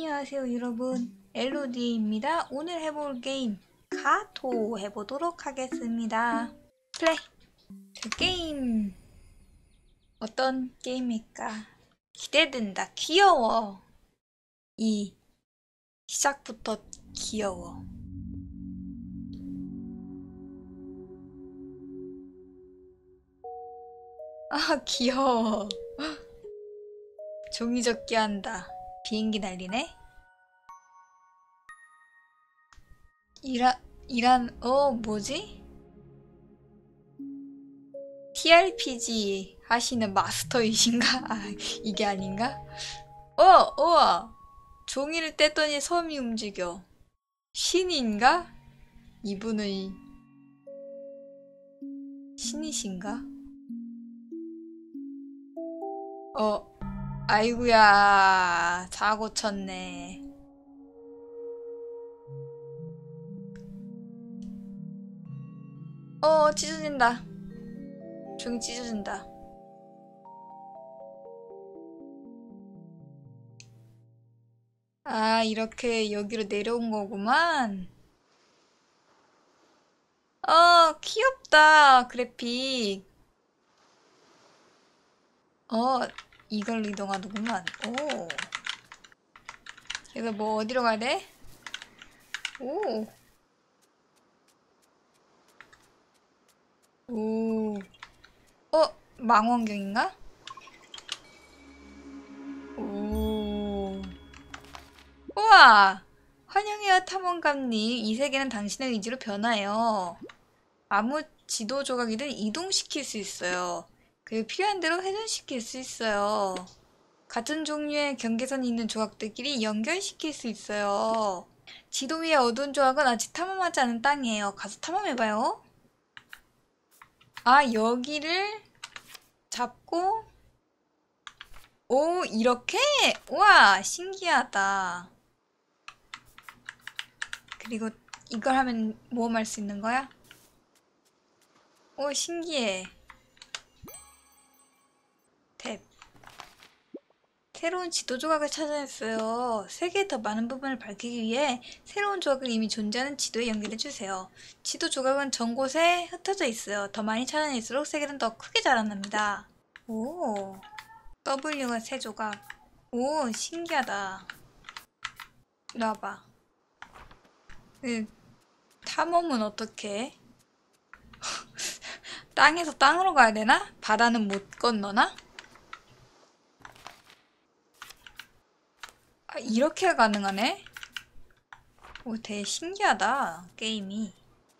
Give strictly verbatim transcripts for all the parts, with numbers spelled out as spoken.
안녕하세요 여러분, 엘로디입니다. 오늘 해볼 게임 가토 해보도록 하겠습니다. 플레이! 그 게임 어떤 게임일까? 기대된다. 귀여워. 이 시작부터 귀여워. 아 귀여워. 종이접기 한다. 비행기 날리네? 이란, 이란, 어, 뭐지? 티알피지 하시는 마스터이신가? 아, 이게 아닌가? 어, 우와! 종이를 떼더니 섬이 움직여. 신인가? 이분의 신이신가? 어, 아이구야, 사고 쳤네. 어, 찢어진다. 종이 찢어진다. 아, 이렇게 여기로 내려온 거구만. 어, 귀엽다, 그래픽. 어, 이걸로 이동하는구만. 오. 그래서 뭐 어디로 가야 돼? 오. 오. 어, 망원경인가? 오. 우와! 환영해요, 탐험가님. 이 세계는 당신의 의지로 변하여 아무 지도 조각이든 이동시킬 수 있어요. 그리고 필요한 대로 회전시킬 수 있어요. 같은 종류의 경계선이 있는 조각들끼리 연결시킬 수 있어요. 지도 위의 어두운 조각은 아직 탐험하지 않은 땅이에요. 가서 탐험해봐요. 아, 여기를 잡고 오, 이렇게? 우와, 신기하다. 그리고 이걸 하면 모험할 수 있는 거야? 오, 신기해. 탭. 새로운 지도 조각을 찾아냈어요. 세계의 더 많은 부분을 밝히기 위해 새로운 조각을 이미 존재하는 지도에 연결해주세요. 지도 조각은 전 곳에 흩어져 있어요. 더 많이 찾아낼수록 세계는 더 크게 자라납니다. 오, W가 세 조각. 오, 신기하다. 이리 와봐. 그, 탐험은 어떻게 해? 땅에서 땅으로 가야 되나? 바다는 못 건너나? 아, 이렇게 가능하네? 오, 되게 신기하다, 게임이.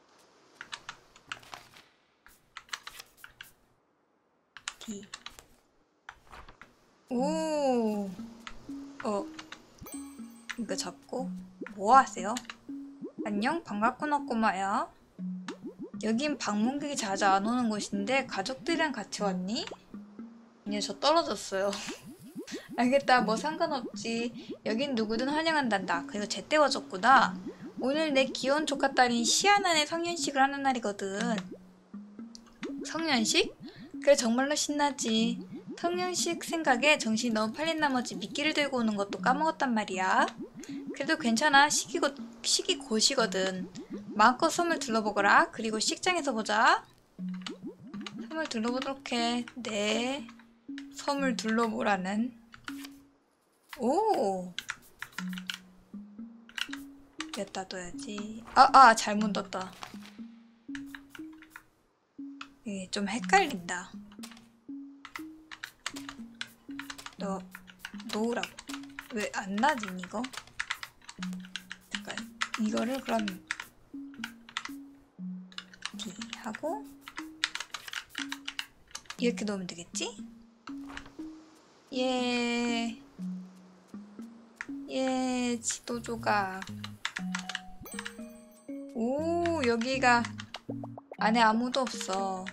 D. 오, 어, 이거 잡고, 뭐 하세요? 안녕, 반갑구나, 꼬마야. 여긴 방문객이 자주 안 오는 곳인데, 가족들이랑 같이 왔니? 아니요, 저 떨어졌어요. 알겠다, 뭐 상관없지. 여긴 누구든 환영한단다. 그리고 제때워줬구나. 오늘 내 귀여운 조카딸인 시아나의 성년식을 하는 날이거든. 성년식? 그래, 정말로 신나지. 성년식 생각에 정신이 너무 팔린 나머지 미끼를 들고 오는 것도 까먹었단 말이야. 그래도 괜찮아. 시기 곧, 시기 곧이거든. 마음껏 섬을 둘러보거라. 그리고 식장에서 보자. 섬을 둘러보도록 해. 네. 섬을 둘러보라는. 오! 여기다 둬야지. 아, 아, 잘못 뒀다. 이게 좀 헷갈린다. 너, 놓으라고. 왜 안 나지, 이거? 잠깐, 이거를 그럼 D 하고 이렇게 놓으면 되겠지? 예. 예, 지도 조각. 오, 여기가 안에 아무도 없어.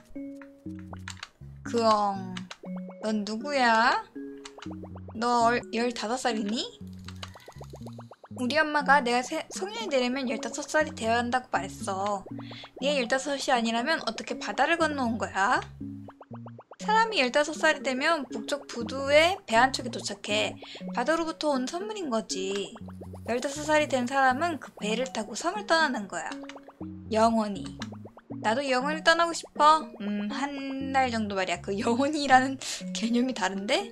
그엉. 넌 누구야? 너 열다섯 살이니? 우리 엄마가 내가 세, 성년이 되려면 열다섯 살이 되어야 한다고 말했어. 네가 열다섯이 아니라면 어떻게 바다를 건너온 거야? 사람이 열다섯 살이 되면 북쪽 부두의 배 한 척에 도착해. 바다로부터 온 선물인 거지. 열다섯 살이 된 사람은 그 배를 타고 섬을 떠나는 거야. 영원히. 나도 영원히 떠나고 싶어. 음, 한 달 정도 말이야. 그 영원히라는 개념이 다른데?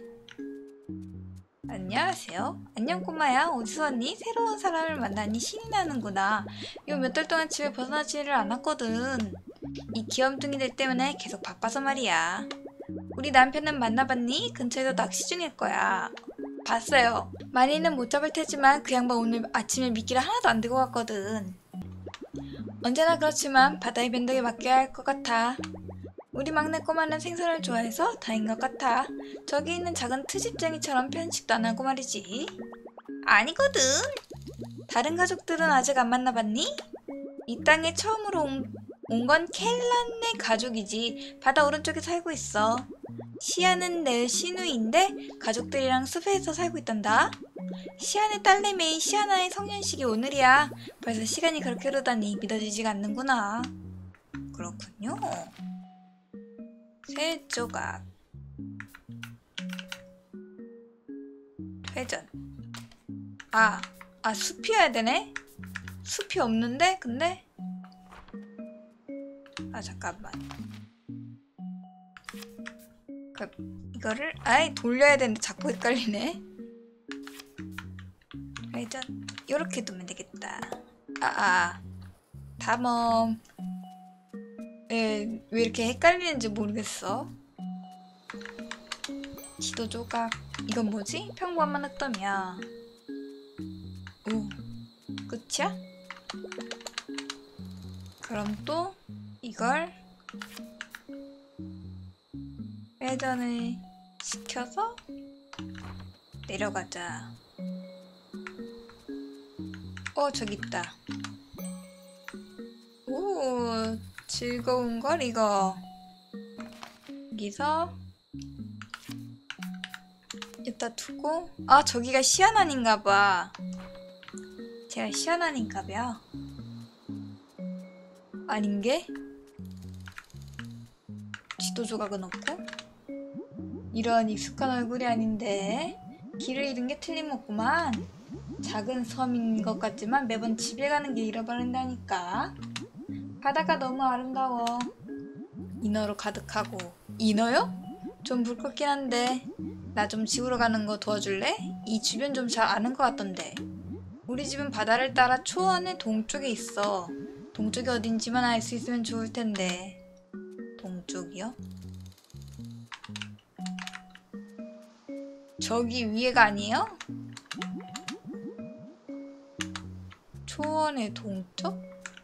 안녕하세요. 안녕 꼬마야. 어디서 왔니? 새로운 사람을 만나니 신이 나는구나. 요 몇 달 동안 집에 벗어나지를 않았거든. 이 귀염둥이들 때문에 계속 바빠서 말이야. 우리 남편은 만나봤니? 근처에서 낚시 중일 거야. 봤어요. 많이는 못 잡을 테지만 그 양반 오늘 아침에 미끼를 하나도 안 들고 갔거든. 언제나 그렇지만 바다의 변덕에 맡겨야 할 것 같아. 우리 막내 꼬마는 생선을 좋아해서 다인 것 같아. 저기 있는 작은 트집쟁이처럼 편식도 안 하고 말이지. 아니거든. 다른 가족들은 아직 안 만나봤니? 이 땅에 처음으로 온 건 켈란의 가족이지. 바다 오른쪽에 살고 있어. 시아는 내 시누이인데 가족들이랑 숲에서 살고 있단다. 시아의 딸내미 시아나의 성년식이 오늘이야. 벌써 시간이 그렇게 흐르다니 믿어지지가 않는구나. 그렇군요. 새 조각. 회전. 아, 아 숲이어야 되네? 숲이 없는데? 근데? 아 잠깐만. 그 이거를 아예 돌려야 되는데 자꾸 헷갈리네. 회전. 요렇게 두면 되겠다. 아아 담엄. 예, 왜 이렇게 헷갈리는지 모르겠어. 지도 조각. 이건 뭐지? 평범한 흙덤이야. 오, 끝이야? 그럼 또 이걸 회전을 시켜서 내려가자. 어, 저기 있다. 오, 즐거운걸 이거. 여기서 여기다 두고. 아, 저기가 시아난인가봐. 제가 시아난인가봐요. 아닌게? 지도 조각은 없고. 이런 익숙한 얼굴이 아닌데. 길을 잃은 게 틀림없구만. 작은 섬인 것 같지만 매번 집에 가는 길 잃어버린다니까. 바다가 너무 아름다워. 인어로 가득하고. 인어요? 좀 붉었긴 한데 나 좀 지우러 가는 거 도와줄래? 이 주변 좀 잘 아는 것 같던데. 우리 집은 바다를 따라 초원의 동쪽에 있어. 동쪽이 어딘지만 알 수 있으면 좋을 텐데. 동쪽이요? 저기 위에가 아니에요? 초원의 동쪽?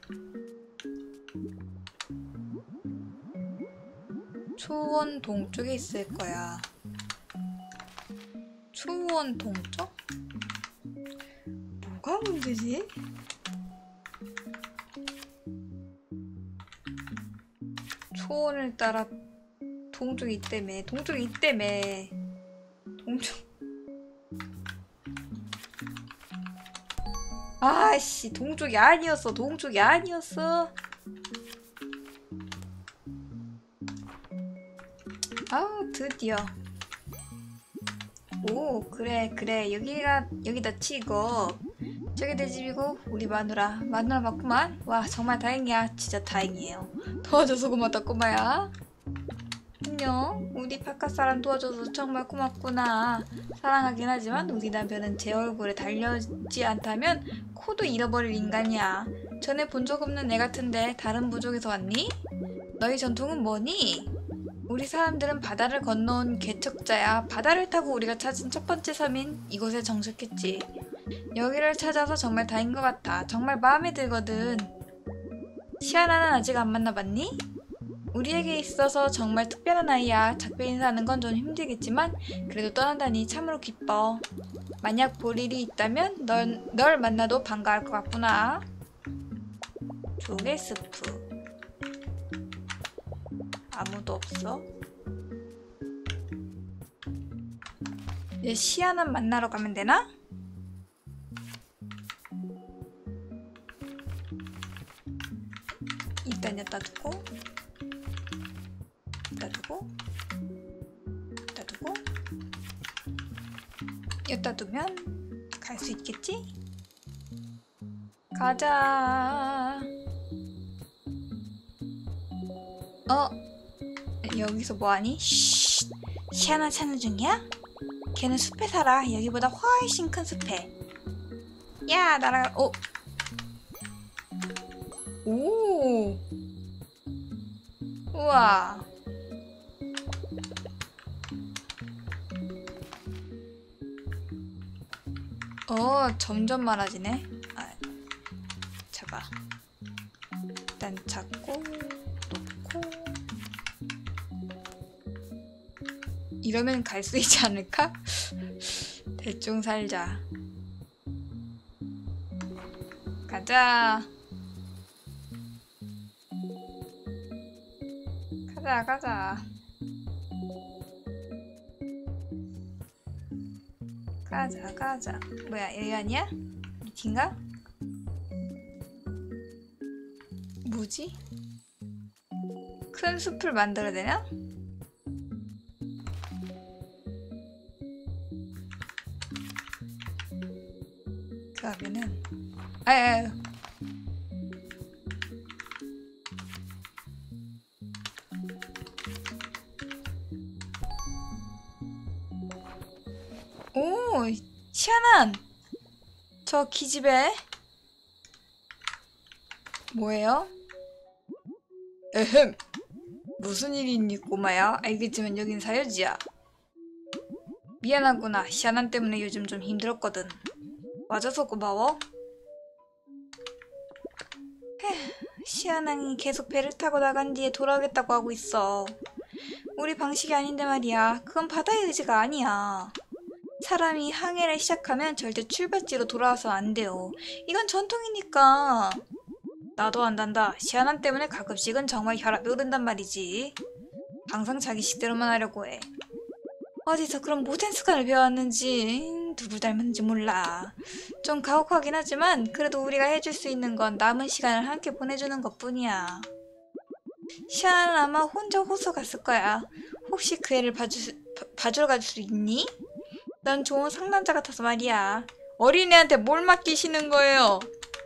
초원 동쪽에 있을 거야. 초원 동쪽? 뭐가 문제지? 초원을 따라 동쪽이 있다며. 동쪽이 있다며. 동쪽. 아씨, 동쪽이 아니었어. 동쪽이 아니었어. 아우, 드디어. 오, 그래 그래. 여기가 여기다 치고. 저게 내 집이고 우리 마누라. 마누라 맞구만. 와, 정말 다행이야. 진짜 다행이에요. 도와줘서 고맙다 꼬마야. 안녕. 우리 바깥 사람 도와줘서 정말 고맙구나. 사랑하긴 하지만 우리 남편은 제 얼굴에 달려지 않다면 코도 잃어버릴 인간이야. 전에 본 적 없는 애 같은데 다른 부족에서 왔니? 너희 전통은 뭐니? 우리 사람들은 바다를 건너온 개척자야. 바다를 타고 우리가 찾은 첫 번째 섬인 이곳에 정착했지. 여기를 찾아서 정말 다행인 것 같아. 정말 마음에 들거든. 시아나는 아직 안 만나봤니? 우리에게 있어서 정말 특별한 아이야. 작별 인사하는 건 좀 힘들겠지만 그래도 떠난다니 참으로 기뻐. 만약 볼 일이 있다면 넌, 널 만나도 반가울 것 같구나. 조개 스프. 아무도 없어? 이제 시아나 만나러 가면 되나? 일단 여기다 두고 여기다 두고 여기다 두면 갈 수 있겠지? 가자. 어? 여기서 뭐하니? 쉿! 시아나 찾는 중이야? 걔는 숲에 살아. 여기보다 훨씬 큰 숲에. 야, 나랑 어? 오! 우와. 어, 점점 많아지네. 아, 잡아. 일단 잡고 놓고. 이러면 갈 수 있지 않을까? 대충 살자. 가자. 가자, 가자. 가자, 가자. 뭐야, 여기 아니야? 미팅가? 뭐지? 큰 숲을 만들어야 되나? 그러면은 아유, 오, 희한한 저 기집애 뭐예요? 에헴, 무슨 일이 있니 꼬마야? 알겠지만 여긴 사유지야. 미안하구나. 희한한 때문에 요즘 좀 힘들었거든. 와줘서 고마워. 시아낭이 계속 배를 타고 나간 뒤에 돌아오겠다고 하고 있어. 우리 방식이 아닌데 말이야. 그건 바다의 의지가 아니야. 사람이 항해를 시작하면 절대 출발지로 돌아와서 안 돼요. 이건 전통이니까. 나도 안단다. 시아낭 때문에 가끔씩은 정말 혈압이 오른단 말이지. 항상 자기 식대로만 하려고 해. 어디서 그런 못된 습관을 배웠는지 누굴 닮았는지 몰라. 좀 가혹하긴 하지만 그래도 우리가 해줄 수 있는 건 남은 시간을 함께 보내주는 것뿐이야. 시아는 아마 혼자 호수 갔을 거야. 혹시 그 애를 봐주, 봐, 봐주러 갈 수 있니? 넌 좋은 상남자 같아서 말이야. 어린애한테 뭘 맡기시는 거예요?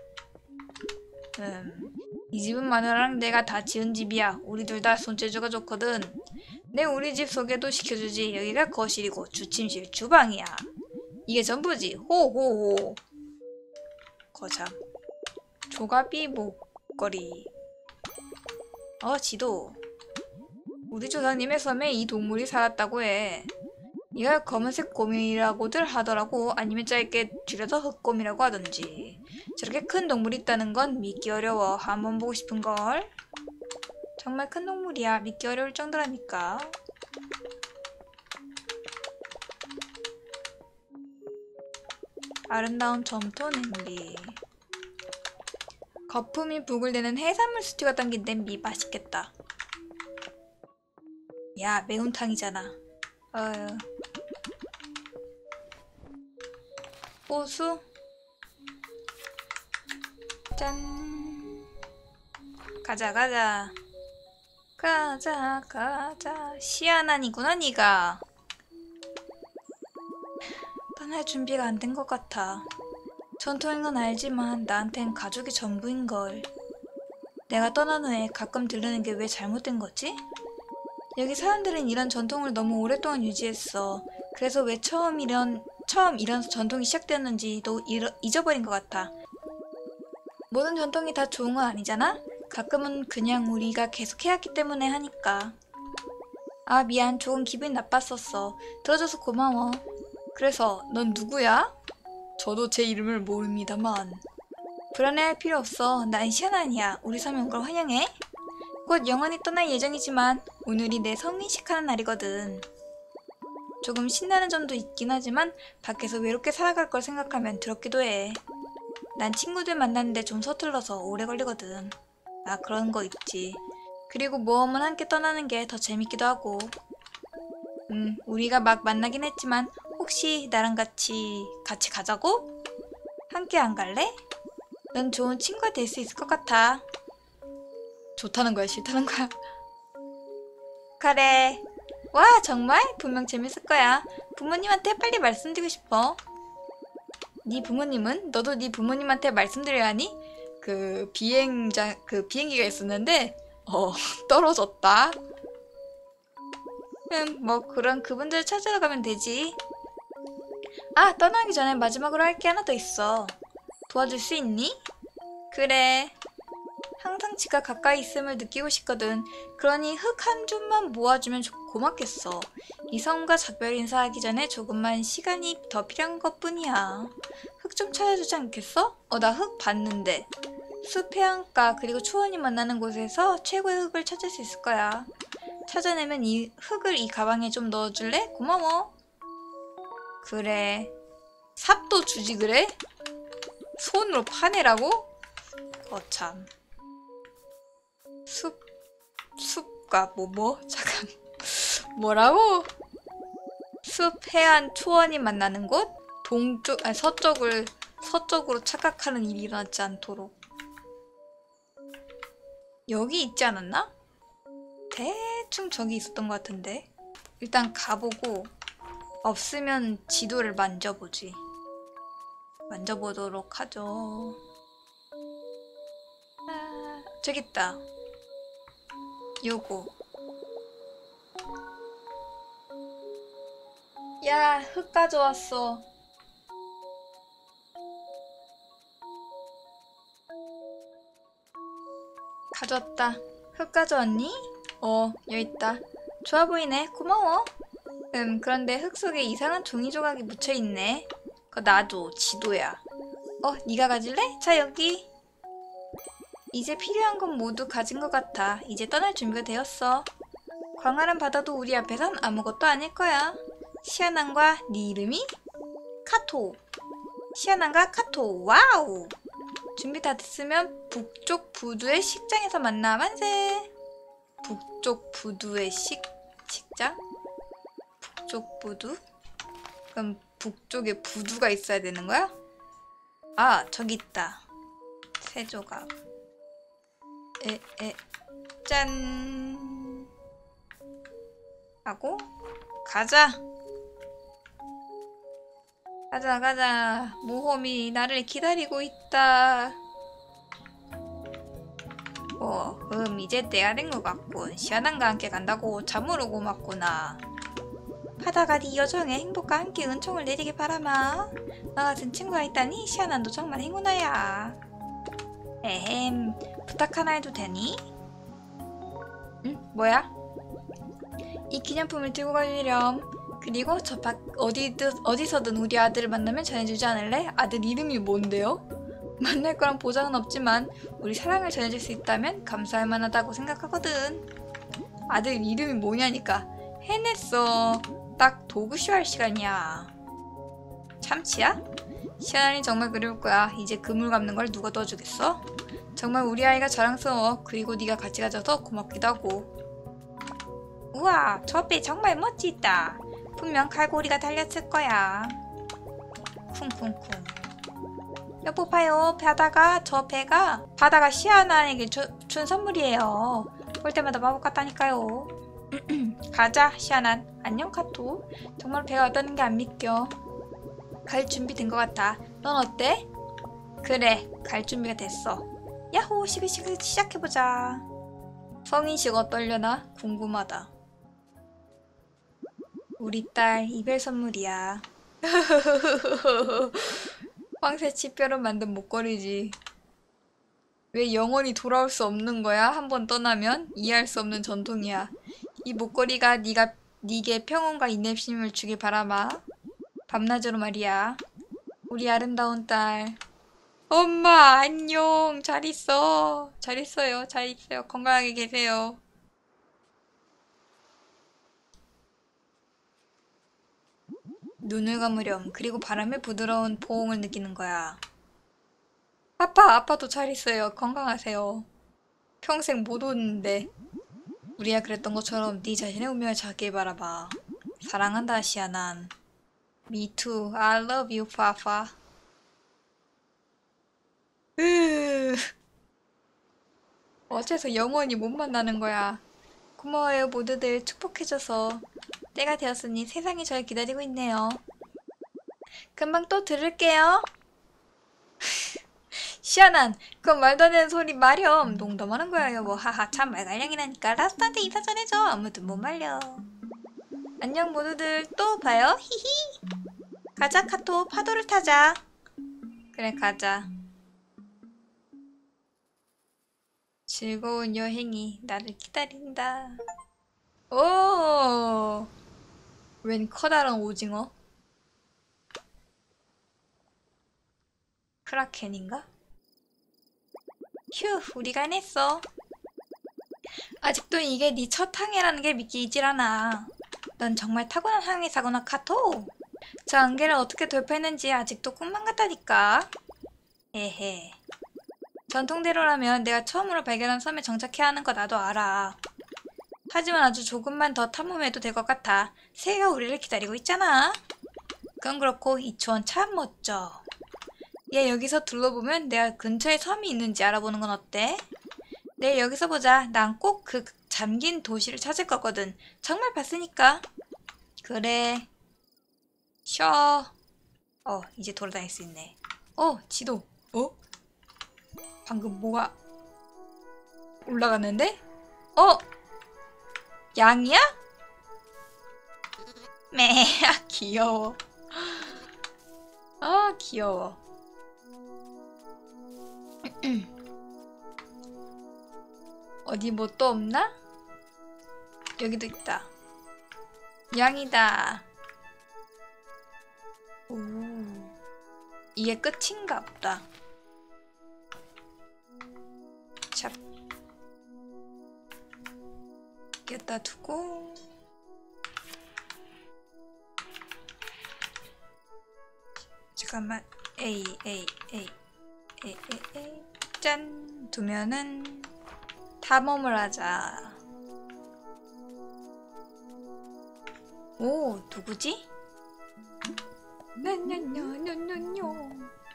음, 이 집은 마누라랑 내가 다 지은 집이야. 우리 둘 다 손재주가 좋거든. 내 우리 집 소개도 시켜주지. 여기가 거실이고 주침실 주방이야. 이게 전부지. 호호호. 거참. 조갑이 목걸이. 어, 지도. 우리 조상님의 섬에 이 동물이 살았다고 해. 이걸 검은색 곰이라고들 하더라고. 아니면 짧게 줄여서 흑곰이라고 하던지. 저렇게 큰 동물이 있다는 건 믿기 어려워. 한번 보고 싶은걸. 정말 큰 동물이야. 믿기 어려울 정도라니까. 아름다운 점토 냄비. 거품이 부글대는 해산물 스튜가 담긴 냄비. 맛있겠다. 야, 매운탕이잖아. 어휴. 호수. 짠. 가자, 가자. 가자, 가자. 시아난이구나, 니가. 떠날 준비가 안 된 것 같아. 전통인 건 알지만 나한텐 가족이 전부인걸. 내가 떠난 후에 가끔 들르는 게 왜 잘못된 거지? 여기 사람들은 이런 전통을 너무 오랫동안 유지했어. 그래서 왜 처음 이런, 처음 이런 전통이 시작되었는지도 잃어, 잊어버린 것 같아. 모든 전통이 다 좋은 건 아니잖아? 가끔은 그냥 우리가 계속 해왔기 때문에 하니까. 아, 미안. 조금 기분이 나빴었어. 들어줘서 고마워. 그래서 넌 누구야? 저도 제 이름을 모릅니다만. 불안해할 필요 없어. 난 시아난이야. 우리 섬에 온 걸 환영해. 곧 영원히 떠날 예정이지만 오늘이 내 성인식하는 날이거든. 조금 신나는 점도 있긴 하지만 밖에서 외롭게 살아갈 걸 생각하면 두렵기도 해. 난 친구들 만나는데 좀 서툴러서 오래 걸리거든. 아, 그런 거 있지. 그리고 모험은 함께 떠나는 게 더 재밌기도 하고. 음, 우리가 막 만나긴 했지만 혹시 나랑 같이 같이 가자고? 함께 안 갈래? 넌 좋은 친구가 될 수 있을 것 같아. 좋다는 거야, 싫다는 거야? 그래. 와, 정말? 분명 재밌을 거야. 부모님한테 빨리 말씀드리고 싶어. 네 부모님은? 너도 네 부모님한테 말씀드려야 하니? 그 비행장 그 비행기가 있었는데 어 떨어졌다. 음, 뭐 그런 그분들 찾으러 가면 되지. 아, 떠나기 전에 마지막으로 할 게 하나 더 있어. 도와줄 수 있니? 그래. 항상 지가 가까이 있음을 느끼고 싶거든. 그러니 흙 한 줌만 모아주면 좋- 고맙겠어. 이 섬과 작별 인사하기 전에 조금만 시간이 더 필요한 것뿐이야. 흙 좀 찾아주지 않겠어? 어, 나 흙 봤는데. 숲 해안가 그리고 초원이 만나는 곳에서 최고의 흙을 찾을 수 있을 거야. 찾아내면 이 흙을 이 가방에 좀 넣어줄래? 고마워. 그래. 삽도 주지 그래? 손으로 파내라고? 어참. 숲, 숲과 뭐 뭐? 잠깐. 뭐라고? 숲, 해안, 초원이 만나는 곳? 동쪽, 아니 서쪽을 서쪽으로 착각하는 일이 일어나지 않도록. 여기 있지 않았나? 대충 저기 있었던 것 같은데. 일단 가보고 없으면 지도를 만져보지. 만져보도록 하죠. 아, 저기 있다. 요거. 야, 흙 가져왔어. 가져왔다. 흙 가져왔니? 어, 여기 있다. 좋아 보이네. 고마워. 음, 그런데 흙 속에 이상한 종이 조각이 묻혀있네. 그거 놔줘. 지도야. 어, 네가 가질래? 자, 여기. 이제 필요한 건 모두 가진 것 같아. 이제 떠날 준비가 되었어. 광활한 바다도 우리 앞에선 아무것도 아닐 거야. 시아난과 네 이름이? 카토. 시아난과 카토. 와우. 준비 다 됐으면 북쪽 부두의 식장에서 만나. 만세. 북쪽 부두의 식, 식장? 북쪽 부두? 그럼 북쪽에 부두가 있어야 되는 거야? 아, 저기 있다. 세 조각. 에, 에, 짠. 하고, 가자. 가자, 가자. 모험이 나를 기다리고 있다. 어, 음, 이제 때가 된 것 같군. 시아난과 함께 간다고 참으로 고맙구나. 바다가 네 여정에 행복과 함께 은총을 내리게 바라마. 너 같은 친구가 있다니 시아난도 정말 행운아야. 에헴, 부탁 하나 해도 되니? 응? 뭐야? 이 기념품을 들고 가려렴. 그리고 저 밖 어디든 어디서든 우리 아들을 만나면 전해주지 않을래? 아들 이름이 뭔데요? 만날 거란 보장은 없지만 우리 사랑을 전해줄 수 있다면 감사할 만하다고 생각하거든. 아들 이름이 뭐냐니까. 해냈어. 딱 도구쇼 할 시간이야. 참치야? 시아난이 정말 그리울 거야. 이제 그물 감는 걸 누가 도와주겠어? 정말 우리 아이가 자랑스러워. 그리고 네가 같이 가져서 고맙기도 하고. 우와, 저 배 정말 멋지다. 분명 갈고리가 달렸을 거야. 쿵쿵쿵. 여보 봐요. 바다가 저 배가 바다가 시아난에게 주, 준 선물이에요. 볼 때마다 마법 같다니까요. 가자 시아난. 안녕 카토. 정말 배가 왔다는 게 안 믿겨. 갈 준비 된 것 같아. 넌 어때? 그래, 갈 준비가 됐어. 야호, 시그시그 시작해보자. 성인식 어떨려나? 궁금하다. 우리 딸 이별 선물이야. 황새치뼈로 만든 목걸이지. 왜 영원히 돌아올 수 없는 거야? 한번 떠나면? 이해할 수 없는 전통이야. 이 목걸이가 네가 네게 평온과 인내심을 주길 바라마. 밤낮으로 말이야. 우리 아름다운 딸. 엄마 안녕. 잘 있어. 잘 있어요. 잘 있어요. 건강하게 계세요. 눈을 감으렴. 그리고 바람의 부드러운 포옹을 느끼는 거야. 아빠, 아빠도 잘 있어요. 건강하세요. 평생 못 오는데. 우리가 그랬던 것처럼 네 자신의 운명을 찾길 바라봐. 사랑한다, 시아난. Me too. I love you, 파파. 으 어째서 영원히 못 만나는 거야. 고마워요 모두들 축복해줘서. 때가 되었으니 세상이 절 기다리고 있네요. 금방 또 들을게요. 시원한 그건 말도 안 되는 소리 마렴. 농담하는 거야 여보. 하하 참 말갈량이라니까. 라스트한테 인사 전해줘. 아무튼 못 말려. 안녕 모두들 또 봐요. 히히. 가자 카토 파도를 타자. 그래 가자. 즐거운 여행이 나를 기다린다. 오! 웬 커다란 오징어? 크라켄인가? 휴, 우리가 해냈어. 아직도 이게 네 첫 항해라는 게 믿기질 않아. 넌 정말 타고난 항해사구나, 카토. 저 안개를 어떻게 돌파했는지 아직도 꿈만 같다니까. 에헤. 전통대로라면 내가 처음으로 발견한 섬에 정착해야 하는 거 나도 알아. 하지만 아주 조금만 더 탐험해도 될 것 같아. 새해가 우리를 기다리고 있잖아. 그건 그렇고 이 초원 참 멋져. 얘 여기서 둘러보면 내가 근처에 섬이 있는지 알아보는 건 어때? 내일 여기서 보자. 난 꼭 그 잠긴 도시를 찾을 거거든. 정말 봤으니까. 그래. 쉬어. 어, 이제 돌아다닐 수 있네. 어, 지도. 어? 방금 뭐가 올라갔는데? 어? 양이야? 매, 아 귀여워. 아 귀여워. 어디 뭐 또 없나? 여기도 있다. 양이다. 오, 이게 끝인가 보다. 자, 여기다 두고 잠깐만. 에이 에이 에이 에이 에이 에이 짠 두면은 탐험을 하자. 오 누구지? 뇨뇨뇨뇨뇨뇨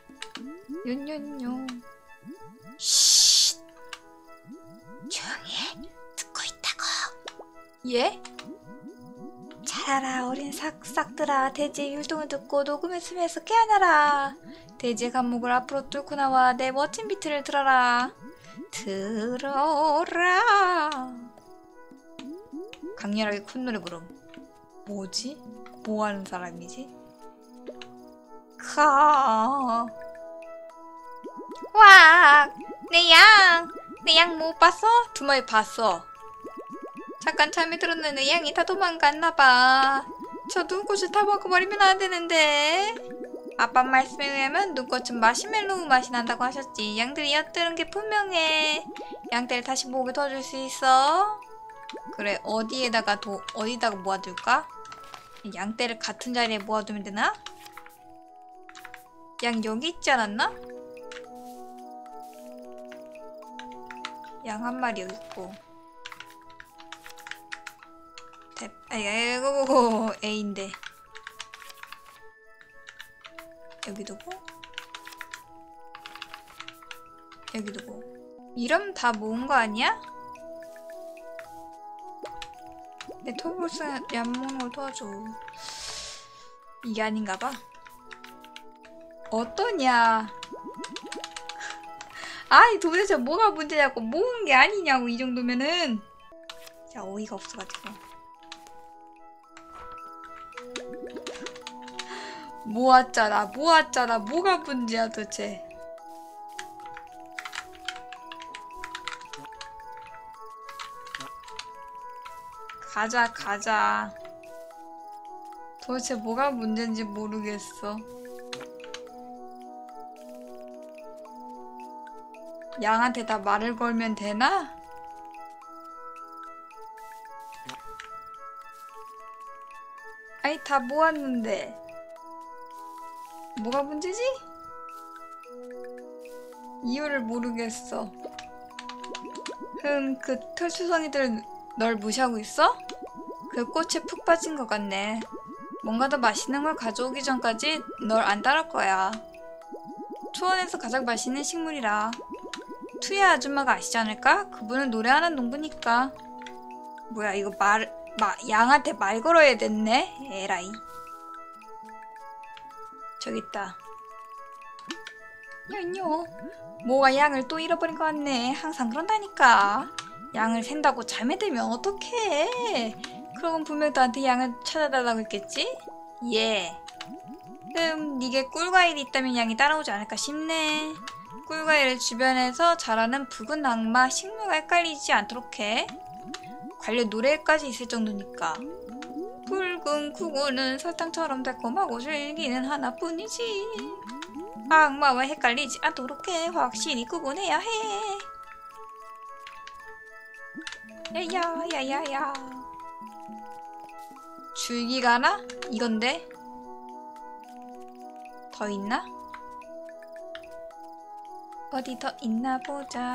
뇨뇨뇨. 쉿 조용히 해. 듣고 있다고. 예? 잘하라 어린 삭삭들아. 돼지의 율동을 듣고 녹음의 숨에서 깨어나라. 돼지의 감목을 앞으로 뚫고 나와 내 멋진 비트를 들어라. 들어라. 강렬하게 콧노래 부름. 뭐지? 뭐하는 사람이지? 카. 와, 내 양! 내 양 못 봤어? 두 마리 봤어. 잠깐 잠이 들었는데 양이 다 도망갔나봐. 저 눈꽃을 다 먹어버리면 안 되는데. 아빠 말씀에 의하면 눈꽃은 마시멜로우 맛이 난다고 하셨지. 양들이 엿드는 게 분명해. 양떼를 다시 목에 둬줄 수 있어? 그래, 어디에다가 도, 어디다가 모아둘까? 양떼를 같은 자리에 모아두면 되나? 양 여기 있지 않았나? 양 한 마리 여기 있고. 대, 아이고, A인데. 여기 두고. 여기 두고. 이러면 다 모은 거 아니야? 내 토브스 얌몽을 도와줘. 이게 아닌가 봐. 어떠냐? 아이 도대체 뭐가 문제냐고. 모은 게 아니냐고 이 정도면은. 진짜 어이가 없어가지고. 모았잖아 모았잖아. 뭐가 문제야 도대체. 가자 가자. 도대체 뭐가 문제인지 모르겠어. 양한테 다 말을 걸면 되나? 아니 다 모았는데 뭐가 문제지? 이유를 모르겠어. 흠, 그 털추성이들 널 무시하고 있어? 그 꽃에 푹 빠진 것 같네. 뭔가 더 맛있는 걸 가져오기 전까지 널 안 따를 거야. 초원에서 가장 맛있는 식물이라. 투야 아줌마가 아시지 않을까? 그분은 노래하는 농부니까. 뭐야 이거 말, 마, 양한테 말 걸어야 됐네? 에라이. 저기 있다. 뇨뇨. 뭐가 양을 또 잃어버린 것 같네. 항상 그런다니까. 양을 샌다고 잠에 들면 어떡해. 그럼 분명 너한테 양을 찾아달라고 했겠지? 예. 음, 니게 꿀과일이 있다면 양이 따라오지 않을까 싶네. 꿀과일을 주변에서 자라는 붉은 악마 식물과 헷갈리지 않도록 해. 관련 노래까지 있을 정도니까. 붉은 구구는 설탕처럼 달콤하고 줄기는 하나뿐이지. 악마와 헷갈리지 않도록 해. 확실히 구분해야 해. 야야 야야야. 줄기가 하나? 이건데? 더 있나? 어디 더 있나 보자.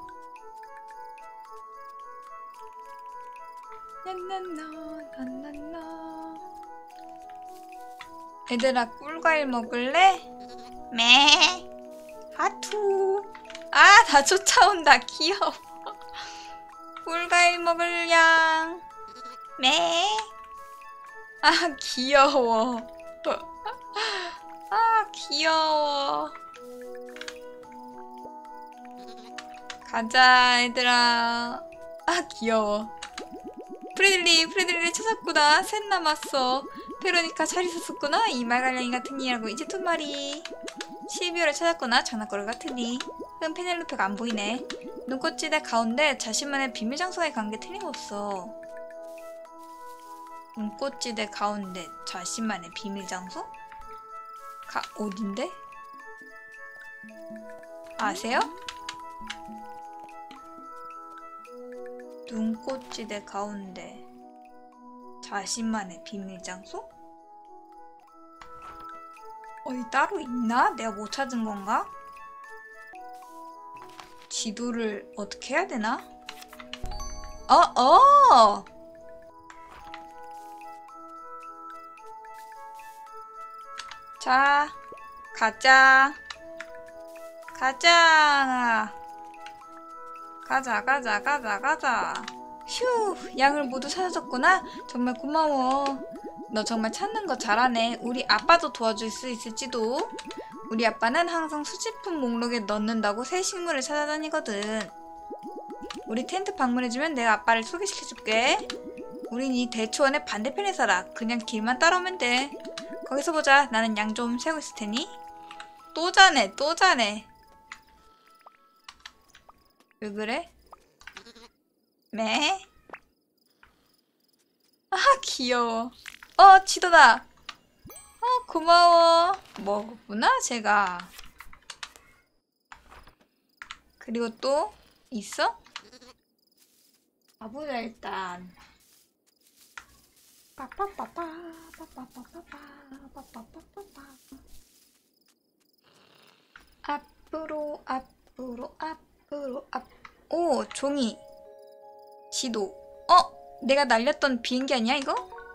나나나나나나. 얘들아 꿀과일 먹을래? 매 하투. 아, 나 쫓아온다. 귀여워. 꿀과일 먹을 양. 매. 아, 귀여워. 아, 귀여워. 가자, 얘들아. 아, 귀여워. 프레들리, 프레들리 찾았구나. 셋 남았어. 베로니카 잘 있었었구나. 이 말갈량이 같은 이라고 이제 두 마리. 십이월을 찾았구나. 장난꾸러기 같은 이. 흠, 페넬로페가 안 보이네. 눈꽃지대 가운데 자신만의 비밀 장소에 간 게 틀림없어. 눈꽃지대 가운데 자신만의 비밀 장소? 가, 어딘데? 아세요? 눈꽃지대 가운데 자신만의 비밀 장소? 어디 따로 있나? 내가 못 찾은 건가? 지도를 어떻게 해야 되나? 어, 어! 자, 가자. 가자. 가자, 가자, 가자, 가자. 휴, 양을 모두 찾아줬구나. 정말 고마워. 너 정말 찾는 거 잘하네. 우리 아빠도 도와줄 수 있을지도. 우리 아빠는 항상 수집품 목록에 넣는다고 새 식물을 찾아다니거든. 우리 텐트 방문해주면 내가 아빠를 소개시켜줄게. 우린 이 대초원의 반대편에 살아. 그냥 길만 따라오면 돼. 거기서 보자. 나는 양 좀 세고 있을 테니. 또 자네, 또 자네. 왜 그래? 매? 아, 귀여워. 어, 지도다. 어, 고마워. 먹었구나, 제가. 그리고 또 있어? 가보자, 일단. 빠빠빠빠, 빠빠빠빠빠, 빠빠빠빠빠. 앞으로, 앞으로, 앞으로, 앞. 오, 종이. 지도. 어? 내가 날렸던 비행기 아니야, 이거?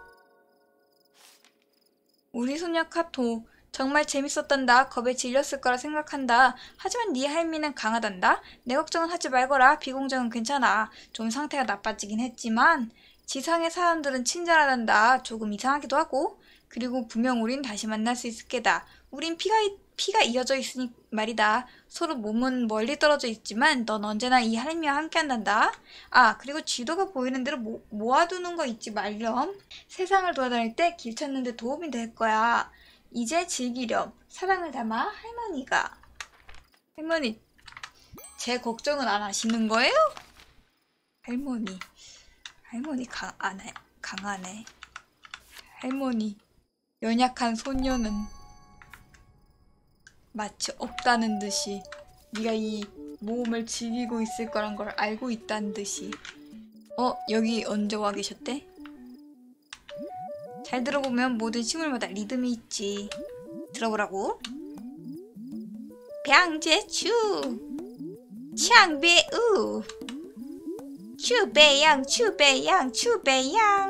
우리 소녀 카토. 정말 재밌었단다. 겁에 질렸을 거라 생각한다. 하지만 네 할미는 강하단다. 내 걱정은 하지 말거라. 비공정은 괜찮아. 좀 상태가 나빠지긴 했지만 지상의 사람들은 친절하단다. 조금 이상하기도 하고. 그리고 분명 우린 다시 만날 수 있을 게다. 우린 피가, 피가 이어져 있으니 말이다. 서로 몸은 멀리 떨어져 있지만 넌 언제나 이 할미와 함께한단다. 아, 그리고 지도가 보이는 대로 모, 모아두는 거 잊지 말렴. 세상을 돌아다닐 때 길 찾는 데 도움이 될 거야. 이제 즐기렴. 사랑을 담아 할머니가. 할머니, 제 걱정은 안 하시는 거예요? 할머니, 할머니 강하네. 강하네. 할머니, 연약한 소녀는 마치 없다는 듯이 네가 이 모험을 즐기고 있을 거란 걸 알고 있다는 듯이. 어? 여기 언제 와 계셨대? 잘 들어보면 모든 식물마다 리듬이 있지. 들어보라고. 병제추 창배우 추배양 추배양 추배양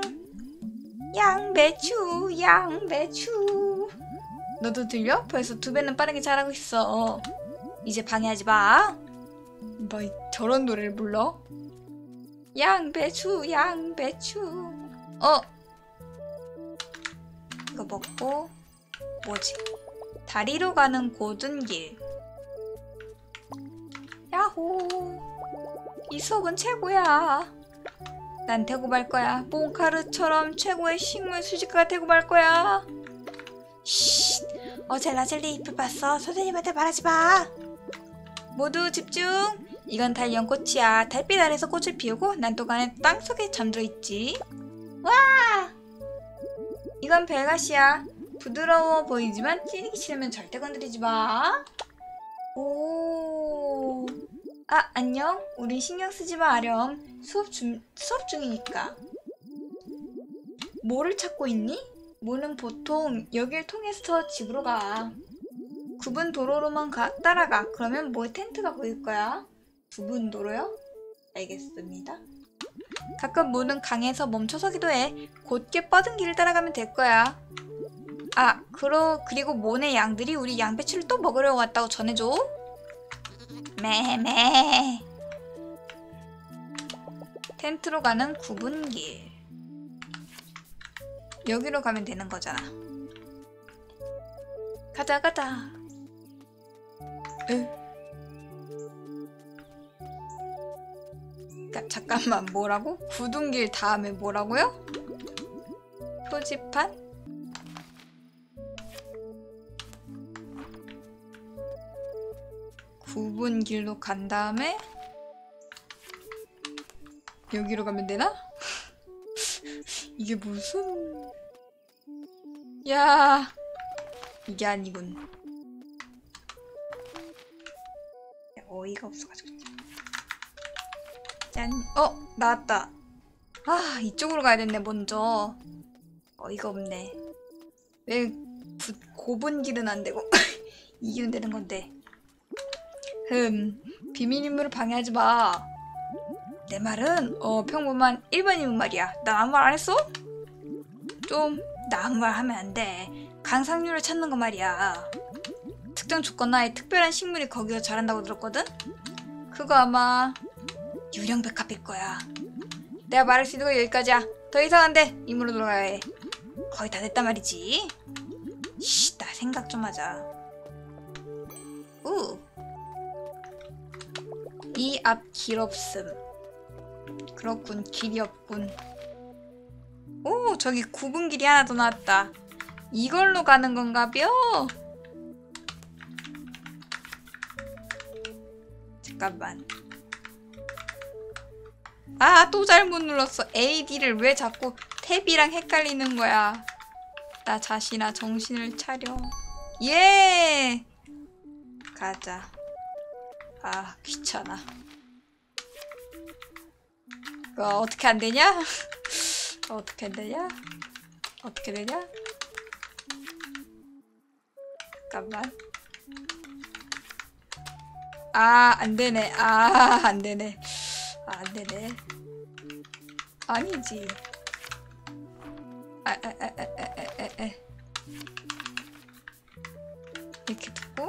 양배추 양배추. 너도 들려? 벌써 두 배는 빠르게 잘하고 있어. 이제 방해하지 마. 뭐 저런 노래를 불러? 양배추 양배추. 어 이거 먹고 뭐지? 다리로 가는 고든 길. 야호 이 수업은 최고야. 난 되고 말 거야. 몽카르처럼 최고의 식물 수집가가 되고 말 거야. 쉿 어제 라젤리 잎을 봤어. 선생님한테 말하지 마. 모두 집중. 이건 달 연꽃이야. 달빛 아래서 꽃을 피우고 난동안에 땅속에 잠들어 있지. 와! 이건 벨갓이야. 부드러워 보이지만 찌르기 싫으면 절대 건드리지 마. 오. 아, 안녕. 우린 신경 쓰지 마, 아렴. 수업 중, 수업 중이니까. 뭐를 찾고 있니? 뭐는 보통 여길 통해서 집으로 가. 굽은 도로로만 가, 따라가. 그러면 뭐의 텐트가 보일 거야. 굽은 도로요? 알겠습니다. 가끔 모는 강에서 멈춰서기도 해. 곧게 뻗은 길을 따라가면 될 거야. 아, 그러, 그리고 모네 양들이 우리 양배추를 또 먹으려고 왔다고 전해줘. 매매. 텐트로 가는 굽은 길. 여기로 가면 되는 거잖아. 가자, 가자. 으. 자, 잠깐만, 뭐라고? 굳은 길 다음에 뭐라고요? 표지판? 굽은 길로 간 다음에 여기로 가면 되나? 이게 무슨... 야, 이게 아니군. 어이가 없어가지고. 짠. 어, 나왔다. 아, 이쪽으로 가야 됐네, 먼저. 어이가 없네. 왜 구, 곱은 길은 안 되고 이 길은 되는 건데. 흠, 비밀 인물을 방해하지 마. 내 말은 어 평범한 일반인물 말이야. 난 아무 말 안 했어? 좀 나 아무 말 하면 안 돼. 강상류를 찾는 거 말이야. 특정 조건하에 특별한 식물이 거기서 자란다고 들었거든? 그거 아마 유령백합일 거야. 내가 말할 수 있는 거 여기까지야. 더 이상 안 돼. 임무로 돌아가야 해. 거의 다 됐단 말이지. 쉿, 나 생각 좀 하자. 우. 이 앞 길 없음. 그렇군, 길이 없군. 오, 저기 굽은 길이 하나 더 나왔다. 이걸로 가는 건가벼? 잠깐만. 아, 또 잘못 눌렀어. 에이, D를 왜 자꾸 탭이랑 헷갈리는 거야. 나 자신아, 정신을 차려. 예! 가자. 아, 귀찮아. 이거 어떻게 안 되냐? 어떻게 안 되냐? 어떻게 되냐? 잠깐만. 아, 안 되네. 아, 안 되네. 아, 안 되네. 아니지. 아, 아, 아, 아, 아, 아, 아, 아. 이렇게 두고.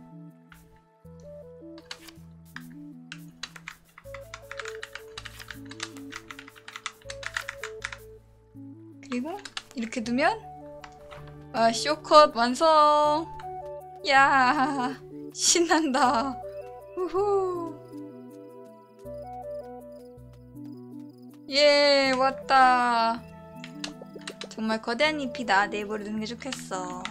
그리고 이렇게 두면 아, 쇼컷 완성. 야, 신난다. 우후. 예, 왔다. 정말 거대한 잎이다. 네이버를 두는 게 좋겠어.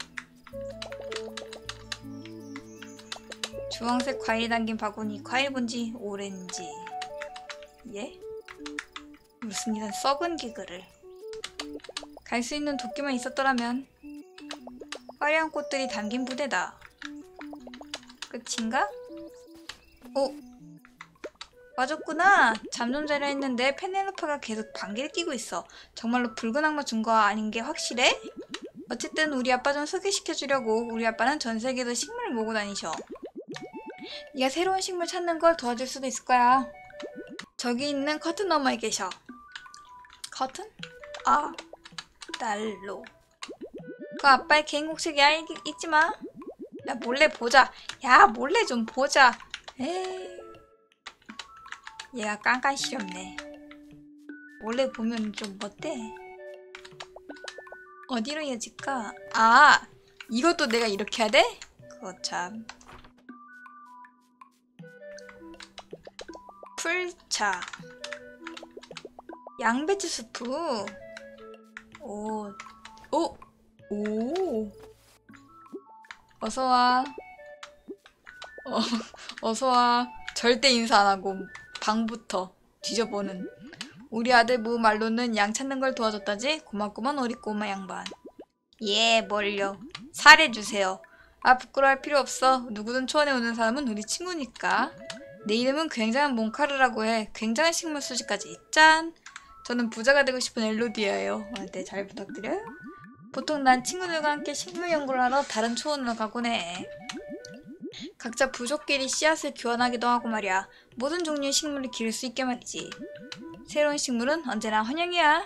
주황색 과일 담긴 바구니. 과일 본지 오렌지. 예? 무슨 이런 썩은 기그를. 갈 수 있는 도끼만 있었더라면. 화려한 꽃들이 담긴 부대다. 끝인가? 오! 맞았구나. 잠 좀 자려 했는데 페넬로페가 계속 방귀를 뀌고 있어. 정말로 붉은 악마 준 거 아닌 게 확실해? 어쨌든 우리 아빠 좀 소개시켜주려고. 우리 아빠는 전 세계에서 식물을 모으고 다니셔. 네가 새로운 식물 찾는 걸 도와줄 수도 있을 거야. 저기 있는 커튼 너머에 계셔. 커튼? 아, 날로. 그 아빠의 개인 곡식이야. 잊지 마. 야, 몰래 보자. 야, 몰래 좀 보자. 에이. 얘가 깐깐시렵네. 원래 보면 좀 못돼. 어디로 이어질까? 아! 이것도 내가 이렇게 해야 돼? 그거 참. 풀차. 양배추 스프. 오. 오! 오! 어서와. 어, 어서와. 절대 인사 안 하고 방부터 뒤져보는. 우리 아들 무 말로는 양 찾는 걸 도와줬다지? 고맙구먼 우리 꼬마 양반. 예, 뭘요? 살해주세요. 아, 부끄러워할 필요 없어. 누구든 초원에 오는 사람은 우리 친구니까. 내 이름은 굉장한 몽카르라고 해. 굉장한 식물 수집까지. 짠! 저는 부자가 되고 싶은 엘로디아예요. 아, 네, 잘 부탁드려요. 보통 난 친구들과 함께 식물 연구를 하러 다른 초원으로 가곤 해. 각자 부족끼리 씨앗을 교환하기도 하고 말이야. 모든 종류의 식물을 기를 수 있게 말이지. 새로운 식물은 언제나 환영이야.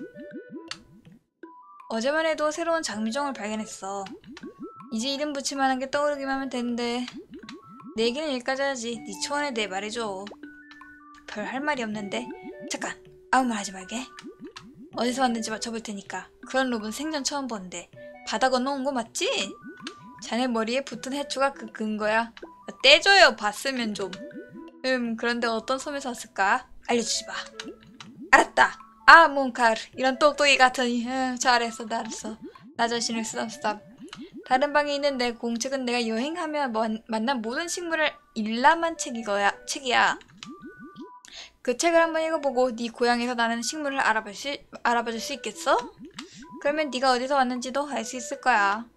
어제만 해도 새로운 장미종을 발견했어. 이제 이름 붙일 만한 게 떠오르기만 하면 되는데 내 얘기는 여기까지 하지. 네 초원에 대해 말해줘. 별 할 말이 없는데. 잠깐, 아무 말 하지 말게. 어디서 왔는지 맞춰볼 테니까. 그런 롭은 생전 처음 보는데 바다 건너온 거 맞지? 자네 머리에 붙은 해초가 그 근거야. 떼줘요, 봤으면 좀. 음, 그런데 어떤 섬에서 왔을까? 알려주지 마. 알았다. 아, 몽카르. 이런 똑똑이 같으니. 음, 잘했어, 잘했어. 나 자신을 쓰담쓰담. 다른 방에 있는 내 공책은 내가 여행하며 먼, 만난 모든 식물을 일람한 책이거야, 책이야. 그 책을 한번 읽어보고 네 고향에서 나는 식물을 알아볼 수, 알아봐줄 수 있겠어? 그러면 네가 어디서 왔는지도 알 수 있을 거야.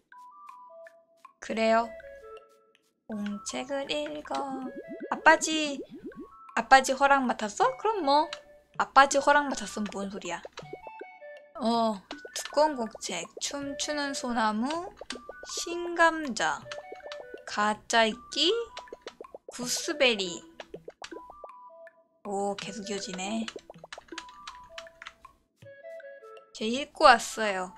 그래요. 공책을 읽어. 아빠지, 아빠지 허락 맡았어? 그럼 뭐. 아빠지 허락 맡았으면 뭔 소리야. 어, 두꺼운 공책, 춤추는 소나무, 신감자, 가짜이끼, 구스베리. 오, 계속 이어지네. 제 읽고 왔어요.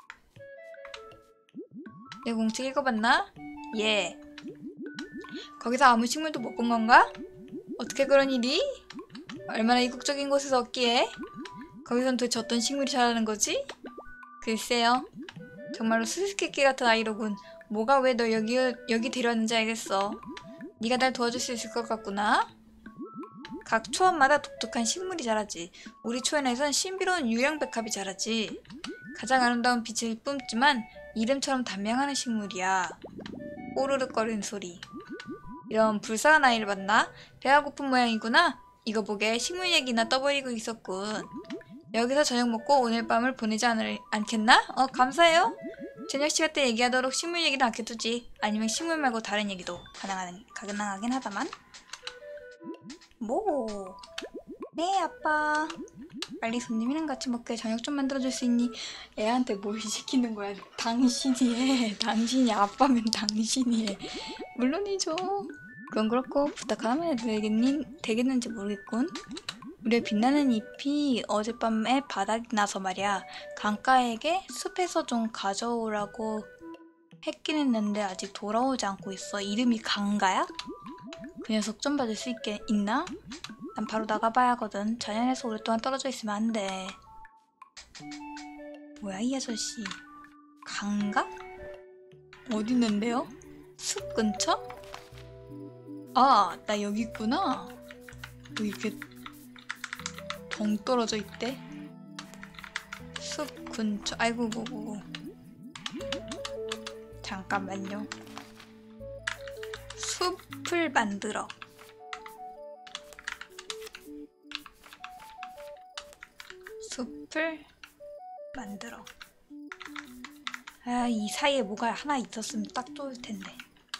내 공책 읽어봤나? 예. 거기서 아무 식물도 못 본 건가? 어떻게 그런 일이? 얼마나 이국적인 곳에서 얻기에? 거기선 도대체 어떤 식물이 자라는 거지? 글쎄요. 정말로 수수께끼 같은 아이로군. 뭐가 왜 너 여기, 여기 데려왔는지 알겠어. 네가 날 도와줄 수 있을 것 같구나? 각 초원마다 독특한 식물이 자라지. 우리 초원에선 신비로운 유령백합이 자라지. 가장 아름다운 빛을 뿜지만 이름처럼 단명하는 식물이야. 꼬르륵거리는 소리. 이런 불쌍한 아이를 봤나? 배가 고픈 모양이구나. 이거 보게 식물 얘기나 떠버리고 있었군. 여기서 저녁 먹고 오늘 밤을 보내지 않을, 않겠나? 어, 감사해요. 저녁 시간 때 얘기하도록 식물 얘기를 아껴두지. 아니면 식물 말고 다른 얘기도 가능한, 가능하긴 하다만. 뭐? 네, 아빠. 빨리 손님이랑 같이 먹게 저녁 좀 만들어줄 수 있니? 애한테 뭘 시키는 거야? 당신이 해. 당신이 아빠면 당신이 해. 물론이죠. 그건 그렇고 부탁하면 되겠니, 되겠는지 모르겠군. 우리의 빛나는 잎이 어젯밤에 바닥이 나서 말이야. 강가에게 숲에서 좀 가져오라고 했긴 했는데 아직 돌아오지 않고 있어. 이름이 강가야? 그 녀석 좀 봐줄 수 있게, 있나? 난 바로 나가봐야 하거든. 자연에서 오랫동안 떨어져 있으면 안 돼. 뭐야 이 아저씨. 강가? 어디 있는데요? 숲 근처? 아, 나 여기 있구나. 뭐 이렇게 덩 떨어져 있대. 숲 근처. 아이고 고고. 잠깐만요. 숲을 만들어. 숲을 만들어. 아, 이 사이에 뭐가 하나 있었으면 딱 좋을 텐데.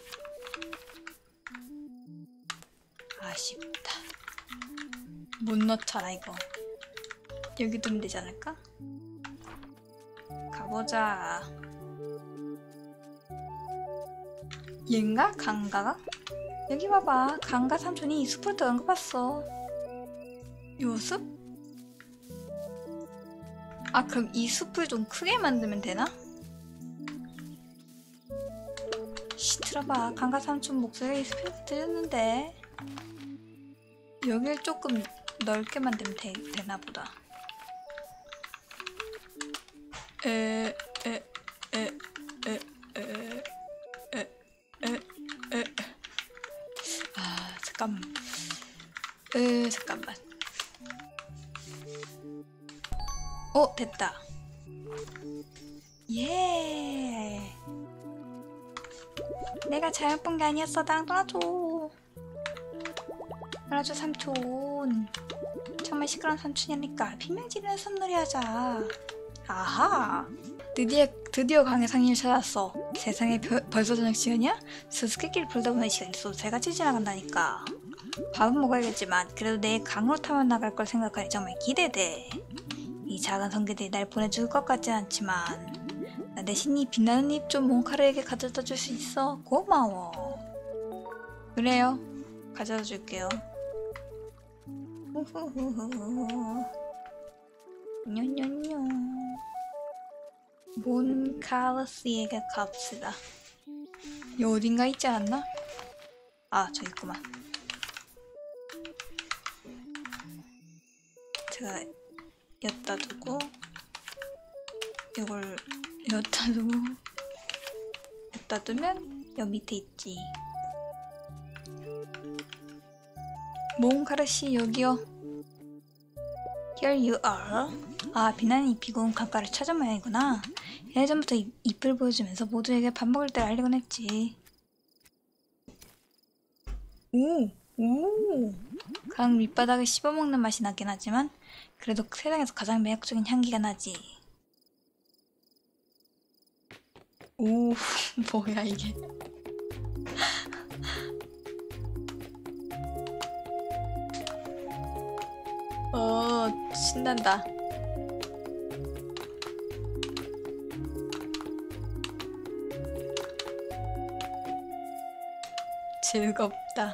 아쉽다. 못 넣잖아 이거. 여기 두면 되지 않을까? 가보자. 얘인가? 강가가? 여기 봐봐. 강가 삼촌이 이 숲을 들어간 거 봤어. 요 숲? 아, 그럼 이 숲을 좀 크게 만들면 되나? 시, 들어봐. 강가 삼촌 목소리가 이 숲에서 들렸는데. 여길 조금 넓게 만들면 되, 되나 보다. 에, 에, 에, 에, 에, 에, 에, 에. 아, 잠깐만. 에, 잠깐만. 어, 됐다. 예. 내가 잘못 본 게 아니었어. 나랑 놀아줘. 놀아줘, 삼촌. 정말 시끄러운 삼촌이니까 비명지르는 손놀이 하자. 아하. 드디어 드디어 강의 상인을 찾았어. 세상에 벼, 벌써 저녁 시간이야? 수수께끼를 불다 보는 시간이 있어도 새같이 지나간다니까. 밥은 먹어야겠지만 그래도 내일 강으로 타면 나갈 걸 생각하니 정말 기대돼. 이 작은 성게들이 날 보내줄 것 같진 않지만 나 대신 이 빛나는 입 좀 몽카르에게 가져다 줄 수 있어? 고마워. 그래요. 가져다 줄게요. 후후후후. 뇨뇨뇨. 몬카르스에게 갑시다. 여기 어딘가 있지 않았나? 아, 저기 있구만. 제가 엿다 두고 이걸 엿다 두고 엿다 두면 여기 밑에 있지. 몽카르씨 여기요. Here you are. 아, 비난이 입히고 강가를 찾은 모양이구나. 예전부터 입, 잎을 보여주면서 모두에게 밥 먹을 때를 알리곤 했지. 오! 오! 강 밑바닥을 씹어먹는 맛이 나긴 하지만 그래도 세상에서 가장 매력적인 향기가 나지. 오, 뭐야 이게. 어, 신난다. 즐겁다.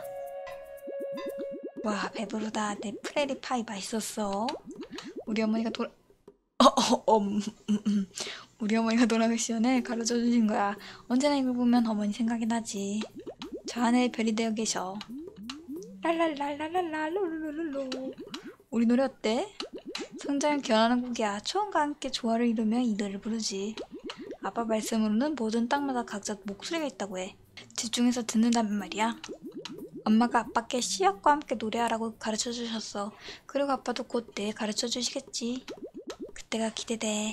와, 배부르다. 내 프레리 파이 맛있었어. 우리 어머니가 돌아... 어, 어, 음, 음, 음. 우리 어머니가 돌아가기 전에 가르쳐 주신 거야. 언제나 이걸 보면 어머니 생각이 나지. 저 하늘에 별이 되어 계셔. 랄랄랄랄랄라 룰루룰루. 우리 노래 어때? 성장을 겨나는 곡이야. 초원과 함께 조화를 이루며 이 노래를 부르지. 아빠 말씀으로는 모든 땅마다 각자 목소리가 있다고 해. 집중해서 듣는다면 말이야. 엄마가 아빠께 시약과 함께 노래하라고 가르쳐 주셨어. 그리고 아빠도 곧 내일 가르쳐 주시겠지. 그때가 기대돼.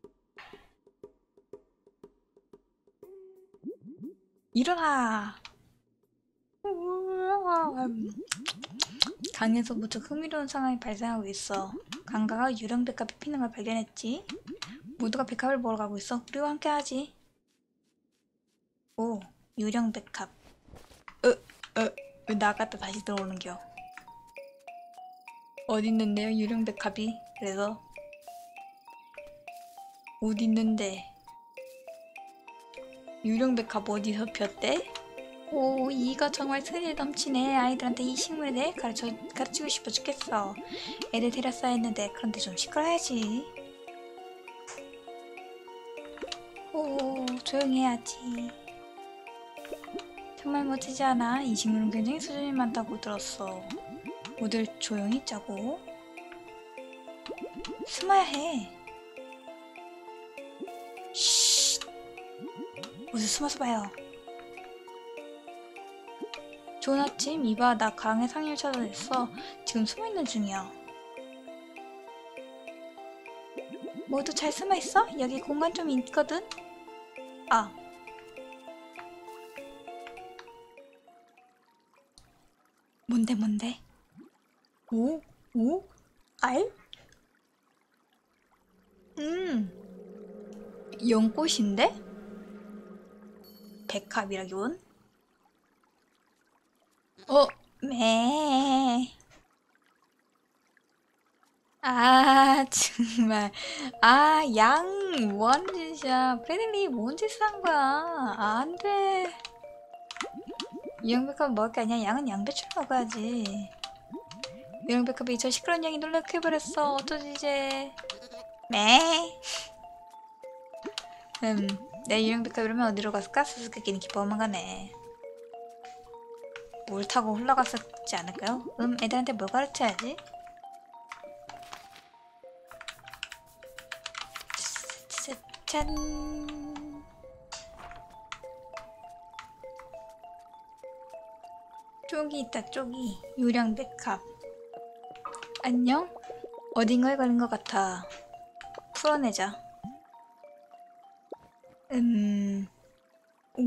일어나! 강에서 무척 흥미로운 상황이 발생하고 있어. 강가가 유령 백합이 피는 걸 발견했지. 모두가 백합을 보러 가고 있어. 우리와 함께 하지. 오, 유령 백합. 으, 으, 왜 나갔다 다시 들어오는겨? 어디 있는데요, 유령 백합이? 그래서 어디 있는데? 유령 백합 어디서 폈대? 오, 이거 정말 스릴 넘치네. 아이들한테 이 식물에 대해 가르쳐, 가르치고 싶어 죽겠어. 애들 데렸어야 했는데 그런데 좀 시끄러워야지. 오, 조용히 해야지. 정말 멋지지 않아? 이 식물은 굉장히 수준이 많다고 들었어. 모두 조용히 있자고. 숨어야 해. 쉿. 모두 숨어서 봐요. 좋은 아침. 이봐, 나 강의 상인을 찾아냈어. 지금 숨어있는 중이야. 모두 잘 숨어있어? 여기 공간 좀 있거든? 아. 뭔데 뭔데? 오? 오? 알? 음. 연꽃인데? 백합이라기원? 어? 매. 아, 정말. 아, 양, 뭐하는 짓이야. 프레들리, 뭔 짓을 한 거야. 아, 안 돼. 유령백합은 먹을 게 아니야. 양은 양배추를 먹어야지. 유령백합이 저 시끄러운 양이 놀래켜버렸어. 어쩌지 이제. 매. 음, 내 유령백합이라면 어디로 갔을까? 수수께끼는 기뻐만 가네. 물 타고 흘러갔었지 않을까요? 음, 애들한테 뭘 가르쳐야지? 짠. 쪽이 있다, 쪽이. 유령 백합. 안녕? 어딘가에 걸린 것 같아. 풀어내자. 음... 오?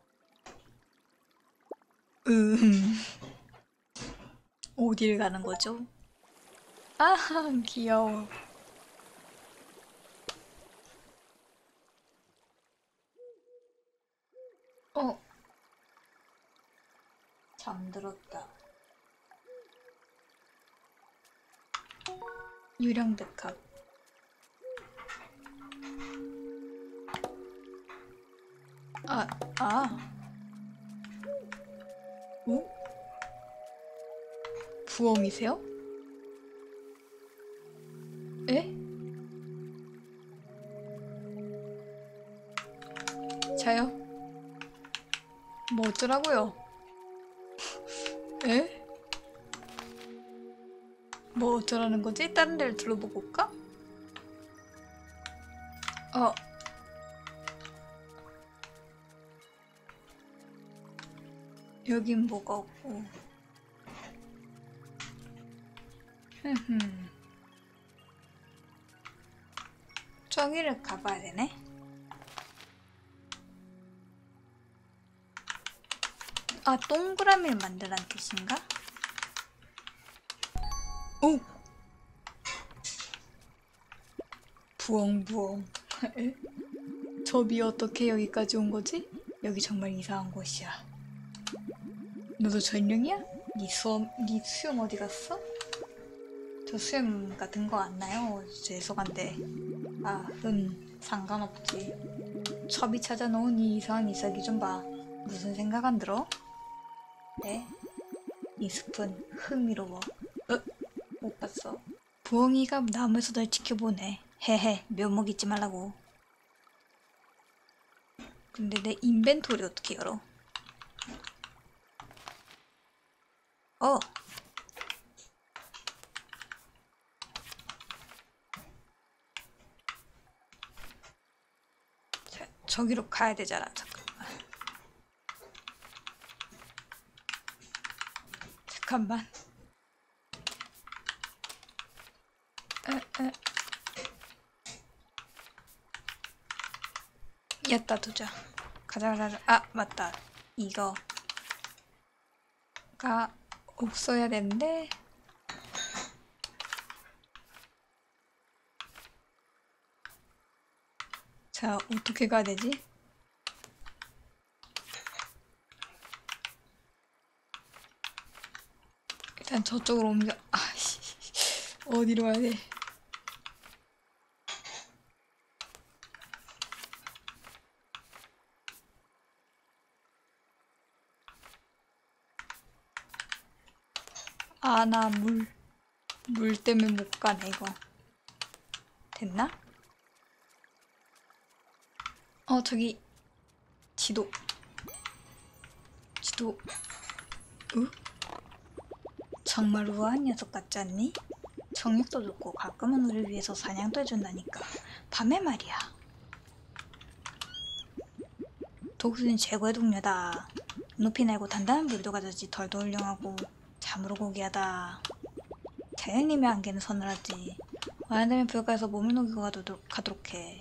음... 어딜 가는 거죠? 아하, 귀여워. 어? 잠들었다. 유령 백합. 아, 아. 어? 부엉이세요? 에? 자요? 뭐 어쩌라고요? 에? 뭐 어쩌라는 거지? 다른 데를 둘러보고 올까? 어. 여긴 뭐가 없고. 흠흠. 저기를 가봐야 되네. 아, 동그라미를 만들란 뜻인가? 오! 부엉부엉. 에? 저 비 어떻게 여기까지 온 거지? 여기 정말 이상한 곳이야. 너도 전령이야? 네 수험, 네 수염 어디 갔어? 저 수염 같은 거 안 나요? 죄송한데. 아, 음, 상관없지. 첩이 찾아놓은 이 이상한 이야기 좀 봐. 무슨 생각 안 들어? 네? 이 숲은 흥미로워. 어? 못 봤어. 부엉이가 나무에서 널 지켜보네. 헤헤, 면목 잊지 말라고. 근데 내 인벤토리 어떻게 열어? 어! 자, 저기로 가야 되잖아. 잠깐만. 잠깐만. 에, 에. 였다 두자. 가자 가자. 아 맞다. 이거가 없어야 되는데. 자 어떻게 가야 되지? 일단 저쪽으로 옮겨. 아씨 어디로 가야 돼? 아 나 물 물 때문에 못 가네 이거. 됐나? 어 저기 지도 지도. 으? 정말 우아한 녀석 같지 않니? 정력도 좋고 가끔은 우리를 위해서 사냥도 해준다니까. 밤에 말이야. 독수리는 최고의 동료다. 높이 날고 단단한 물도 가졌지. 덜도 훌륭하고 참으로 고귀하다. 자연님의 안개는 서늘하지. 와야되면 불가에서 몸을 녹이고 가도록, 가도록 해.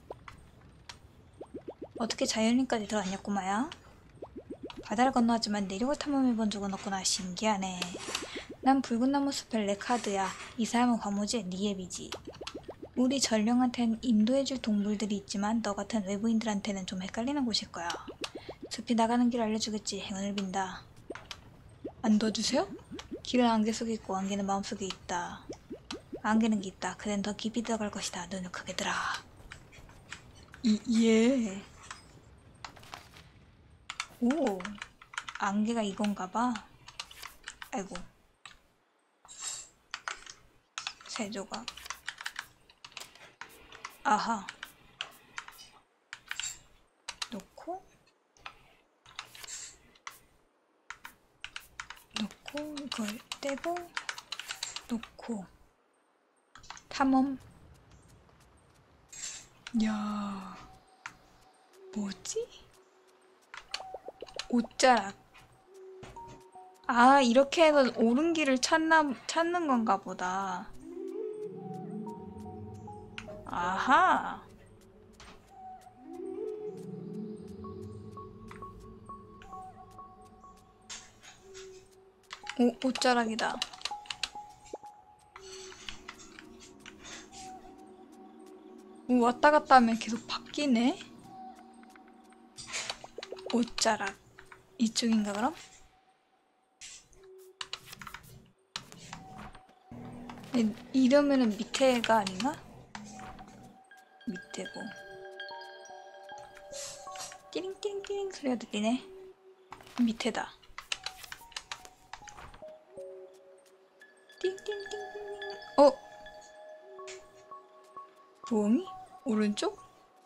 어떻게 자연님까지 들어왔냐 꼬마야? 바다를 건너왔지만 내륙을 탐험해본 적은 없구나. 신기하네. 난 붉은 나무 숲의 레카드야. 이 사람은 화무지의 니에비지. 우리 전령한텐 인도해줄 동물들이 있지만 너 같은 외부인들한테는 좀 헷갈리는 곳일 거야. 숲이 나가는 길 알려주겠지. 행운을 빈다. 안 도와주세요? 길은 안개 속에 있고 안개는 마음속에 있다. 안개는 깊다. 그댄 더 깊이 들어갈 것이다. 눈을 크게 뜨라. 이, 예. 오, 안개가 이건가 봐. 아이고. 세 조각. 아하. 놓고 떼고 이걸 떼고 놓고 탐험. 야, 뭐지? 옷자락. 아, 이렇게 해서 옳은 길을 찾나, 찾는 건가 보다. 아하. 오, 옷자락이다. 오, 왔다 갔다 하면 계속 바뀌네? 옷자락. 이쪽인가, 그럼? 이, 이러면은 밑에가 아닌가? 밑에고. 띠링띠링띠링 소리가 들리네. 밑에다. 띵띵띵띵. 어? 부엉이? 오른쪽?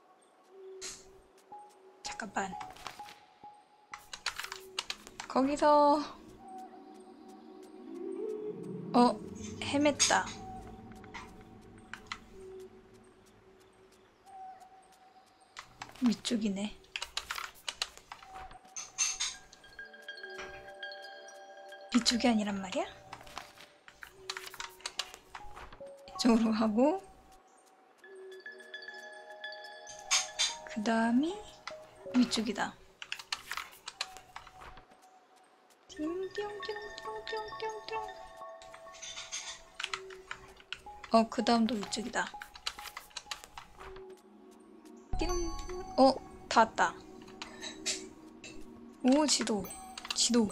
잠깐만. 거기서 어? 헤맸다. 위쪽이네. 위쪽이 아니란 말이야? 이쪽으로 가고 그 다음이 위쪽이다. 띵띵띵띵띵띵띵. 어, 그 다음도 위쪽이다. 띵. 어, 다 왔다. 오, 지도. 지도.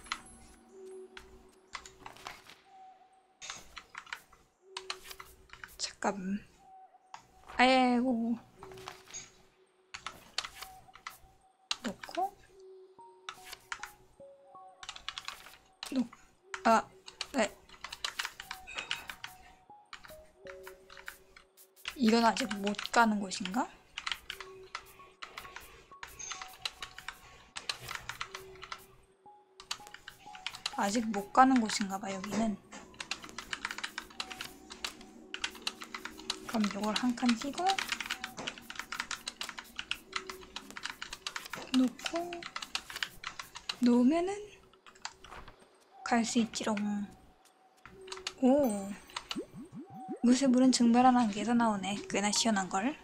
잠깐. 아이고. 놓고. 놓. 아, 네. 이건 아직 못 가는 곳인가? 아직 못 가는 곳인가 봐, 여기는. 그럼 이걸 한 칸 띄고 놓고 놓으면은 갈 수 있지롱. 오, 무쇠 물은 증발한 안개에서 나오네. 꽤나 시원한걸.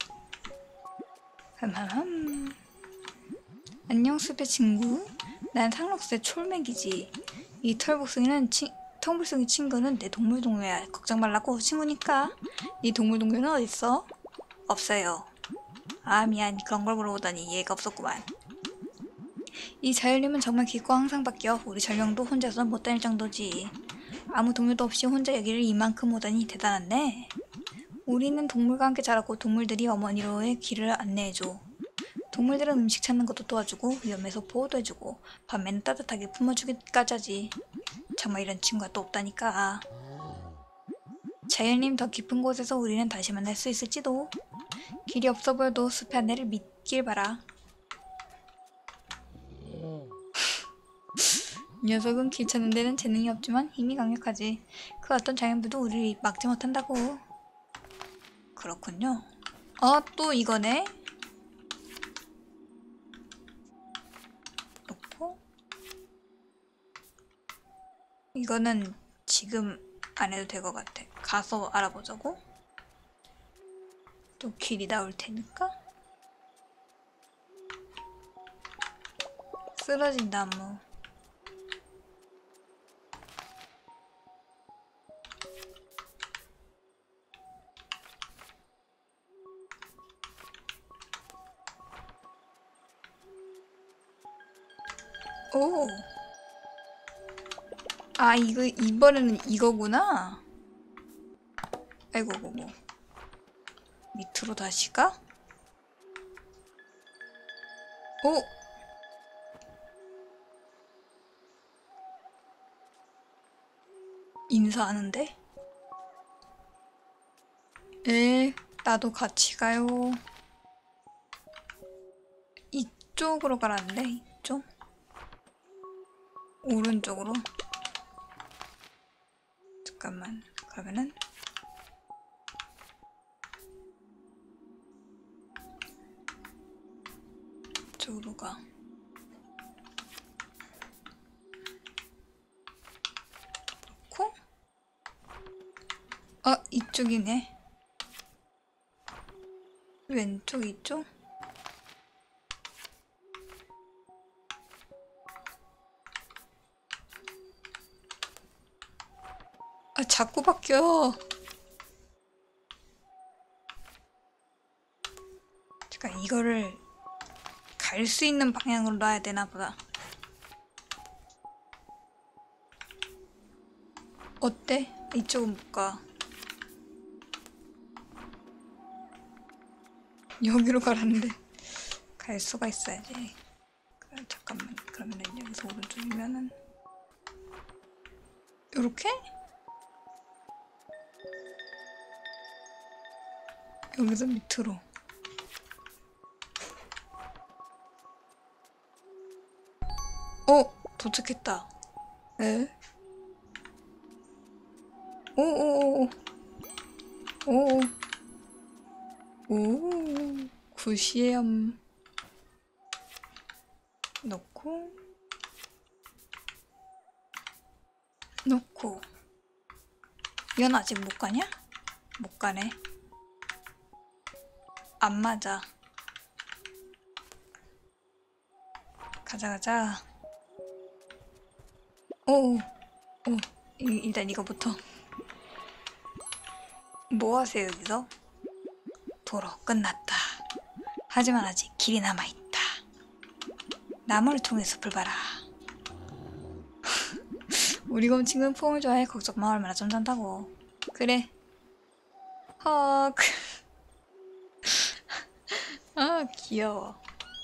흠흠흠. 안녕 숲의 친구. 난 상록수의 촐맥이지. 이 털복숭이는 치, 털복숭이 친구는 내 동물 동료야. 걱정 말라고, 친구니까. 네 동물 동료는 어딨어? 없어요. 아, 미안. 그런 걸 물어보다니 이해가 없었구만. 이 자연님은 정말 깊고 항상 바뀌어. 우리 전령도 혼자서는 못 다닐 정도지. 아무 동료도 없이 혼자 여기를 이만큼 오다니 대단하네. 우리는 동물과 함께 자라고 동물들이 어머니로의 길을 안내해줘. 동물들은 음식 찾는 것도 도와주고 위험해서 보호도 해주고 밤에는 따뜻하게 품어주기까지 하지. 정말 이런 친구가 또 없다니까. 자연님, 더 깊은 곳에서 우리는 다시 만날 수 있을지도. 길이 없어 보여도 숲의 안내를 믿길 바라. 이 녀석은 길 찾는 데는 재능이 없지만 힘이 강력하지. 그 어떤 자연부도 우리를 막지 못한다고. 그렇군요. 어, 또 이거네. 놓고 이거는 지금 안 해도 될 것 같아. 가서 알아보자고. 또 길이 나올 테니까. 쓰러진 나무. 오. 아, 이거 이번에는 이거구나. 아이고, 고고. 밑으로 다시 가? 오. 인사하는데? 에, 나도 같이 가요. 이쪽으로 가라는데? 이쪽? 오른쪽으로? 잠깐만. 그러면은 저쪽으로 가. 그렇고 어 이쪽이네. 왼쪽 이쪽? 아 자꾸 바뀌어. 잠깐 이거를 갈 수 있는 방향으로 놔야 되나 보다. 어때? 이쪽은 못 가. 여기로 가라는데 갈 수가 있어야지. 그럼 잠깐만. 그러면은 여기서 오른쪽이면은 요렇게? 여기서 밑으로. 어! 도착했다. 에? 오오오오. 오오. 오. 굿이엠. 넣고. 넣고. 이건 아직 못 가냐? 못 가네. 안 맞아. 가자 가자. 오, 오, 일단 이거부터. 뭐 하세요 여기서? 도로 끝났다. 하지만 아직 길이 남아있다. 나무를 통해 숲을 봐라. 우리 곰친구는 퐁을 좋아해. 걱정 마. 얼마나 점잖다고. 그래. 헉. 아 귀여워.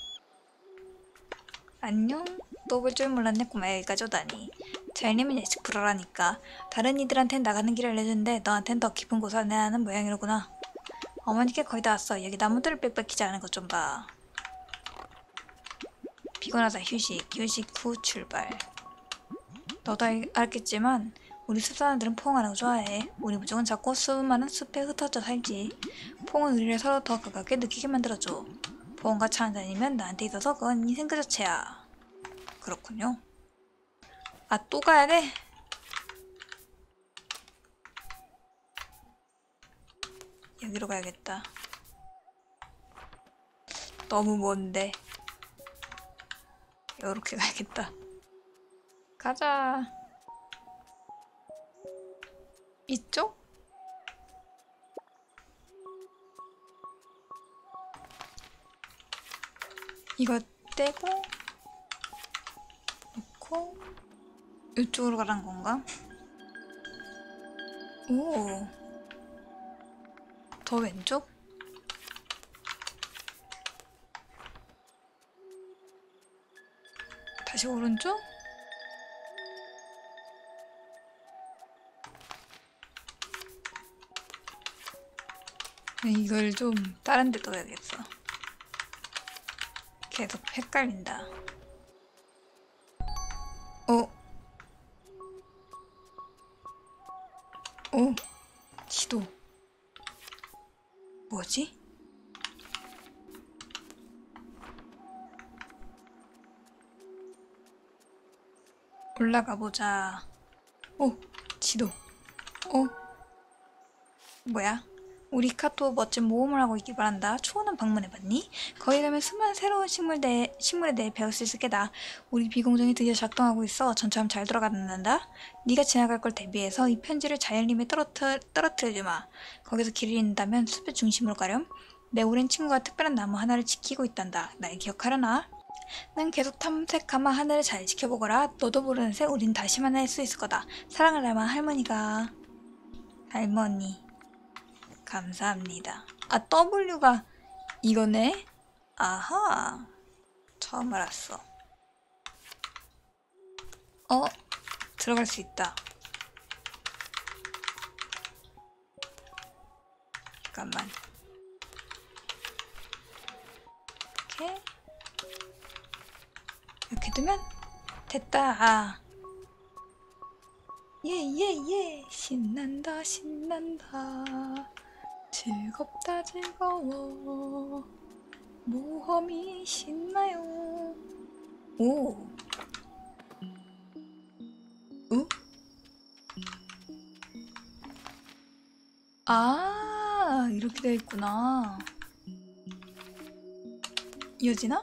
안녕? 또 볼 줄 몰랐네. 꼬마 여기까지 오다니. 잘님은 예측 불허라니까. 다른 이들한텐 나가는 길을 알려주는데 너한텐 더 깊은 곳을 안내하는 모양이로구나. 어머니께 거의 다 왔어. 여기 나무들을 빽빽히지 않은 것 좀 봐. 피곤하다. 휴식. 휴식 후 출발. 너도 알, 알겠지만 우리 숲사람들은 포옹하는 거 좋아해. 우리 부족은 작고 수분 많은 숲에 흩어져 살지. 포옹은 우리를 서로 더 가깝게 느끼게 만들어줘. 포옹과 차 한잔이면 나한테 있어서 그건 인생 그 자체야. 그렇군요. 아, 또 가야 돼? 여기로 가야겠다. 너무 먼데. 요렇게 가야겠다. 가자. 이쪽? 이거 떼고 놓고 이쪽으로 가란 건가? 오. 더 왼쪽? 다시 오른쪽? 이걸 좀 다른 데 둬야겠어. 계속 헷갈린다. 어? 어? 지도. 뭐지? 올라가 보자. 오, 지도. 어? 뭐야? 우리 카토 멋진 모험을 하고 있길 바란다. 초원은 방문해봤니? 거기 가면 수많은 새로운 식물 대, 식물에 대해 배울 수 있을 게다. 우리 비공정이 드디어 작동하고 있어. 전처럼 잘 돌아가는단다. 네가 지나갈 걸 대비해서 이 편지를 자연림에 떨어뜨, 떨어뜨려주마. 거기서 길을 잃는다면 숲의 중심으로 가렴. 내 오랜 친구가 특별한 나무 하나를 지키고 있단다. 날 기억하려나? 난 계속 탐색하마 하늘을 잘 지켜보거라. 너도 모르는 새 우린 다시 만날 수 있을 거다. 사랑을 닮은 할머니가. 할머니. 감사합니다. 아, W가 이거네? 아하. 처음 알았어. 어? 들어갈 수 있다. 잠깐만. 이렇게. 이렇게 두면 됐다. 아. 예예예 신난다 신난다 즐겁다 즐거워 모험이 신나요. 오. 어? 아 이렇게 되어 있구나. 이어지나?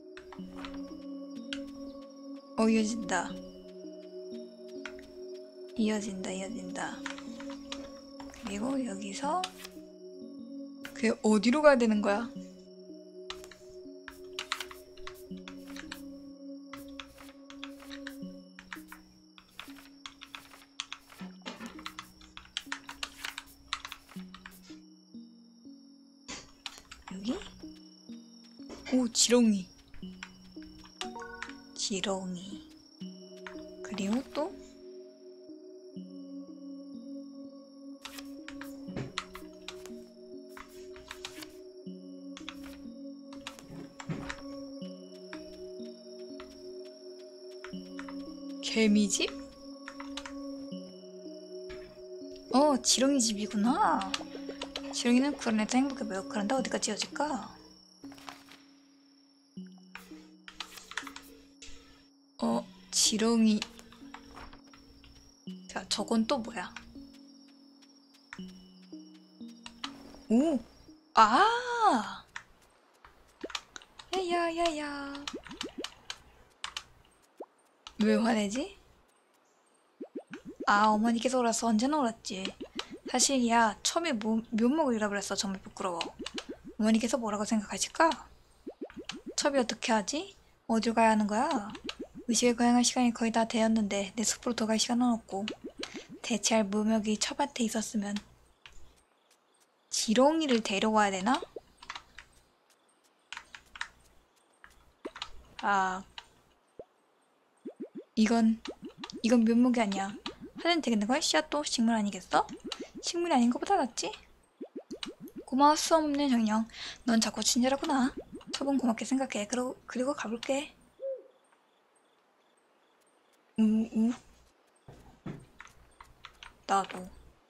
어 이어진다. 이어진다 이어진다. 그리고 여기서 그게 어디로 가야 되는 거야? 여기? 오 지렁이. 지렁이. 그리고 또 개미집? 어 지렁이 집이구나. 지렁이는 그런 애도 행복해 보여. 그런데 어디가 지어질까? 어 지렁이. 자 저건 또 뭐야? 오! 아! 야야야야. 왜 화내지? 아 어머니께서 울었어. 언제나 울었지. 사실 야 처음에 모, 묘목을 잃어버렸어. 정말 부끄러워. 어머니께서 뭐라고 생각하실까? 첩이 어떻게 하지? 어딜 가야 하는 거야? 의식에 거행할 시간이 거의 다 되었는데 내 숲으로 더 갈 시간은 없고 대체할 묘목이 첩한테 있었으면 지렁이를 데려와야 되나? 아 이건 이건 묘목이 아니야. 하면 되겠는걸? 씨앗도 식물 아니겠어? 식물이 아닌 것보다 낫지? 고마워 수험 없는 정령. 넌 자꾸 친절하구나. 첩은 고맙게 생각해. 그리고, 그리고 가볼게. 우우 나도.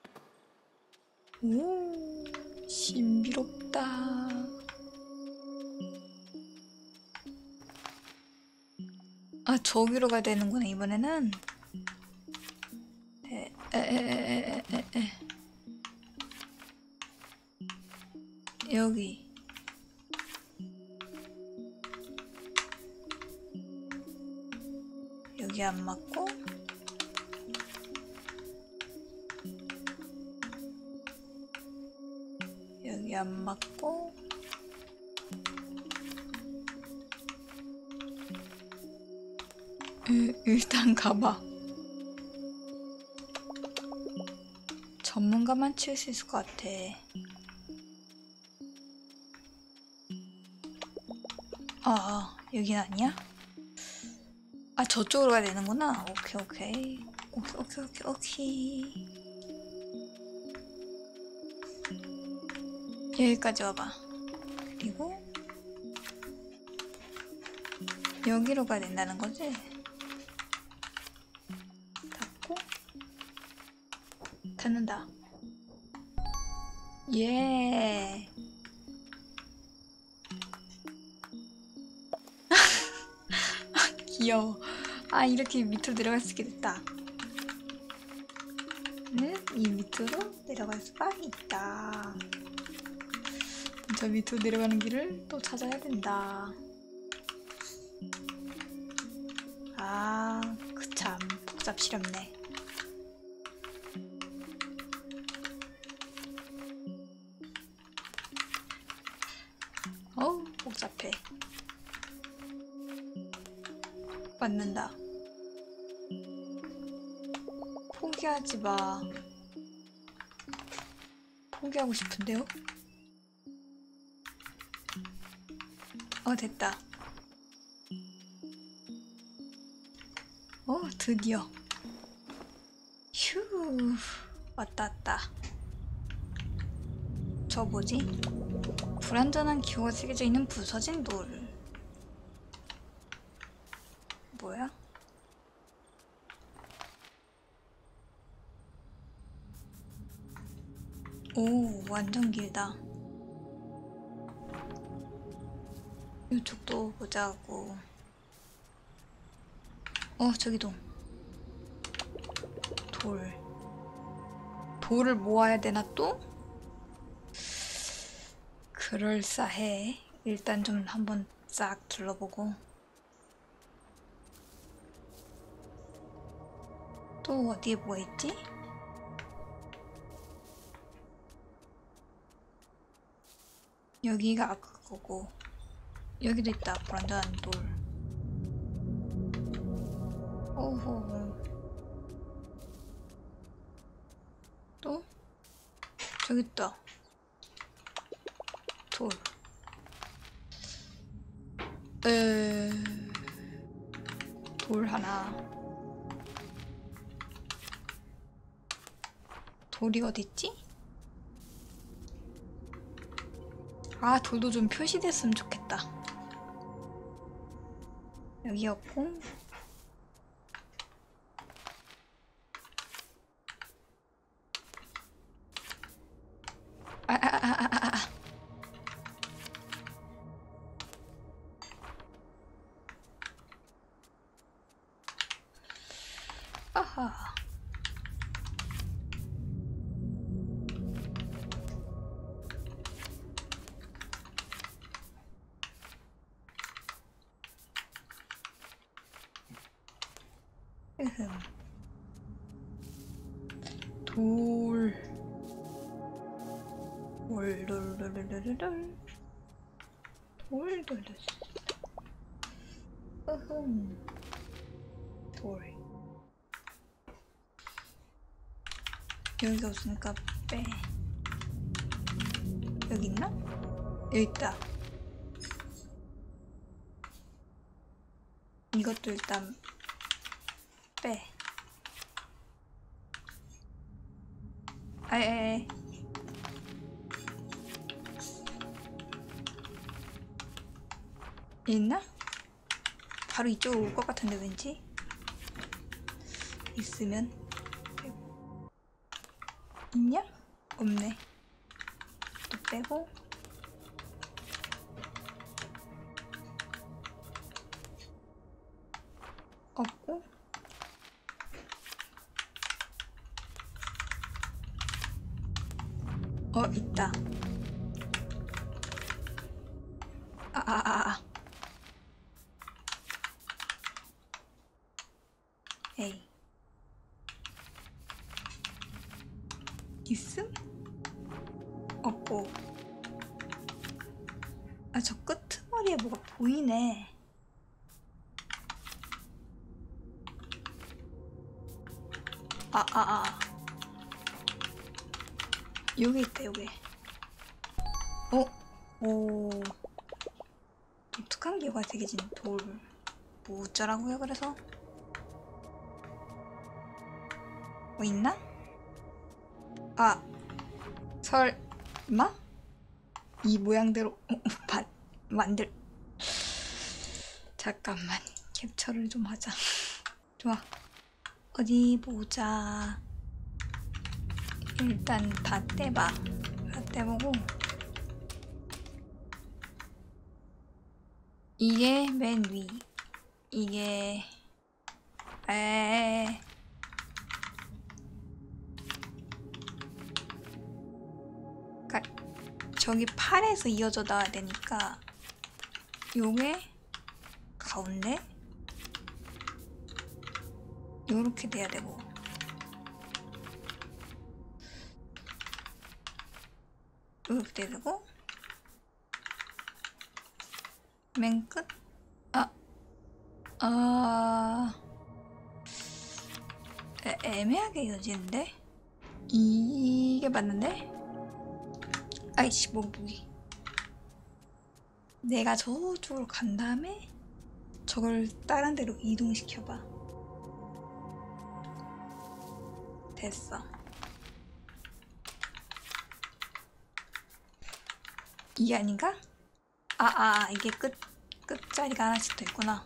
오 신비롭다. 아 저기로 가야 되는구나 이번에는. 에에에에에에 여기 여기 안 맞고 여기 안 맞고 으, 일단 가봐. 전문가만 치울 수 있을 것 같아. 아, 여긴 아니야? 아, 저쪽으로 가야 되는구나. 오케이, 오케이. 오케이, 오케이, 오케이, 오케이. 여기까지 와봐. 그리고 여기로 가야 된다는 거지? 닫고 닫는다. 예. 귀여워. 아 이렇게 밑으로 내려갈 수 있게 됐다. 는 이 밑으로 내려갈 수가 있다. 저 밑으로 내려가는 길을 또 찾아야 된다. 아, 그참 복잡스럽네. 어우 복잡해. 맞는다. 포기하지 마. 포기하고 싶은데요? 어 됐다. 어 드디어. 휴 왔다 왔다. 저 뭐지? 불완전한 기호가 새겨져 있는 부서진 돌. 뭐야? 오, 완전 길다. 이쪽도 보자고. 어, 저기도. 돌. 돌을 모아야 되나 또? 그럴싸해. 일단 좀 한번 싹 둘러보고. 또 어디에 뭐가 있지? 여기가 아까 거고. 여기도 있다. 불안전한 돌. 오호. 또? 저기 있다. 돌. 에... 돌 하나. 돌이 어딨지? 아, 돌도 좀 표시됐으면 좋겠다. 여기였고. 아, 아, 아, 아, 아, 아. 아하. 으흠. 돌. 돌, 돌, 돌, 돌, 돌, 돌. 돌, 돌, 돌. 으흠. 돌. 여기가 없으니까 빼. 여기 있나? 여기 있다. 이것도 일단 빼. 아에. 있나? 바로 이쪽으로 올 것 같은데 왠지? 있으면 빼고. 있냐? 없네. 또 빼고. 없고. 어, 있다. 아, 아, 아, 아. 에이. 있음? 없고. 아, 저 끄트머리에 뭐가 보이네. 아, 아, 아. 여기 있다, 여기. 어? 오. 독특한 기호가 되게 진 돌. 뭐 어쩌라고요, 그래서? 뭐 있나? 아. 설마? 이 모양대로 어, 바, 만들. 잠깐만. 캡처를 좀 하자. 좋아. 어디 보자. 일단 다 떼봐. 다 떼보고. 이게 맨 위. 이게 에. 그러니까 저기 팔에서 이어져 나와야 되니까 요게 가운데 요렇게 돼야 되고 요렇게 돼야 되고 맨 끝? 아, 아, 애, 애매하게 이어지는데? 이게 맞는데? 아이씨, 멍부기. 내가 저쪽으로 간 다음에 저걸 다른 데로 이동시켜봐. 됐어. 이게 아닌가? 아, 아, 이게 끝, 끝자리가 하나씩 더 있구나.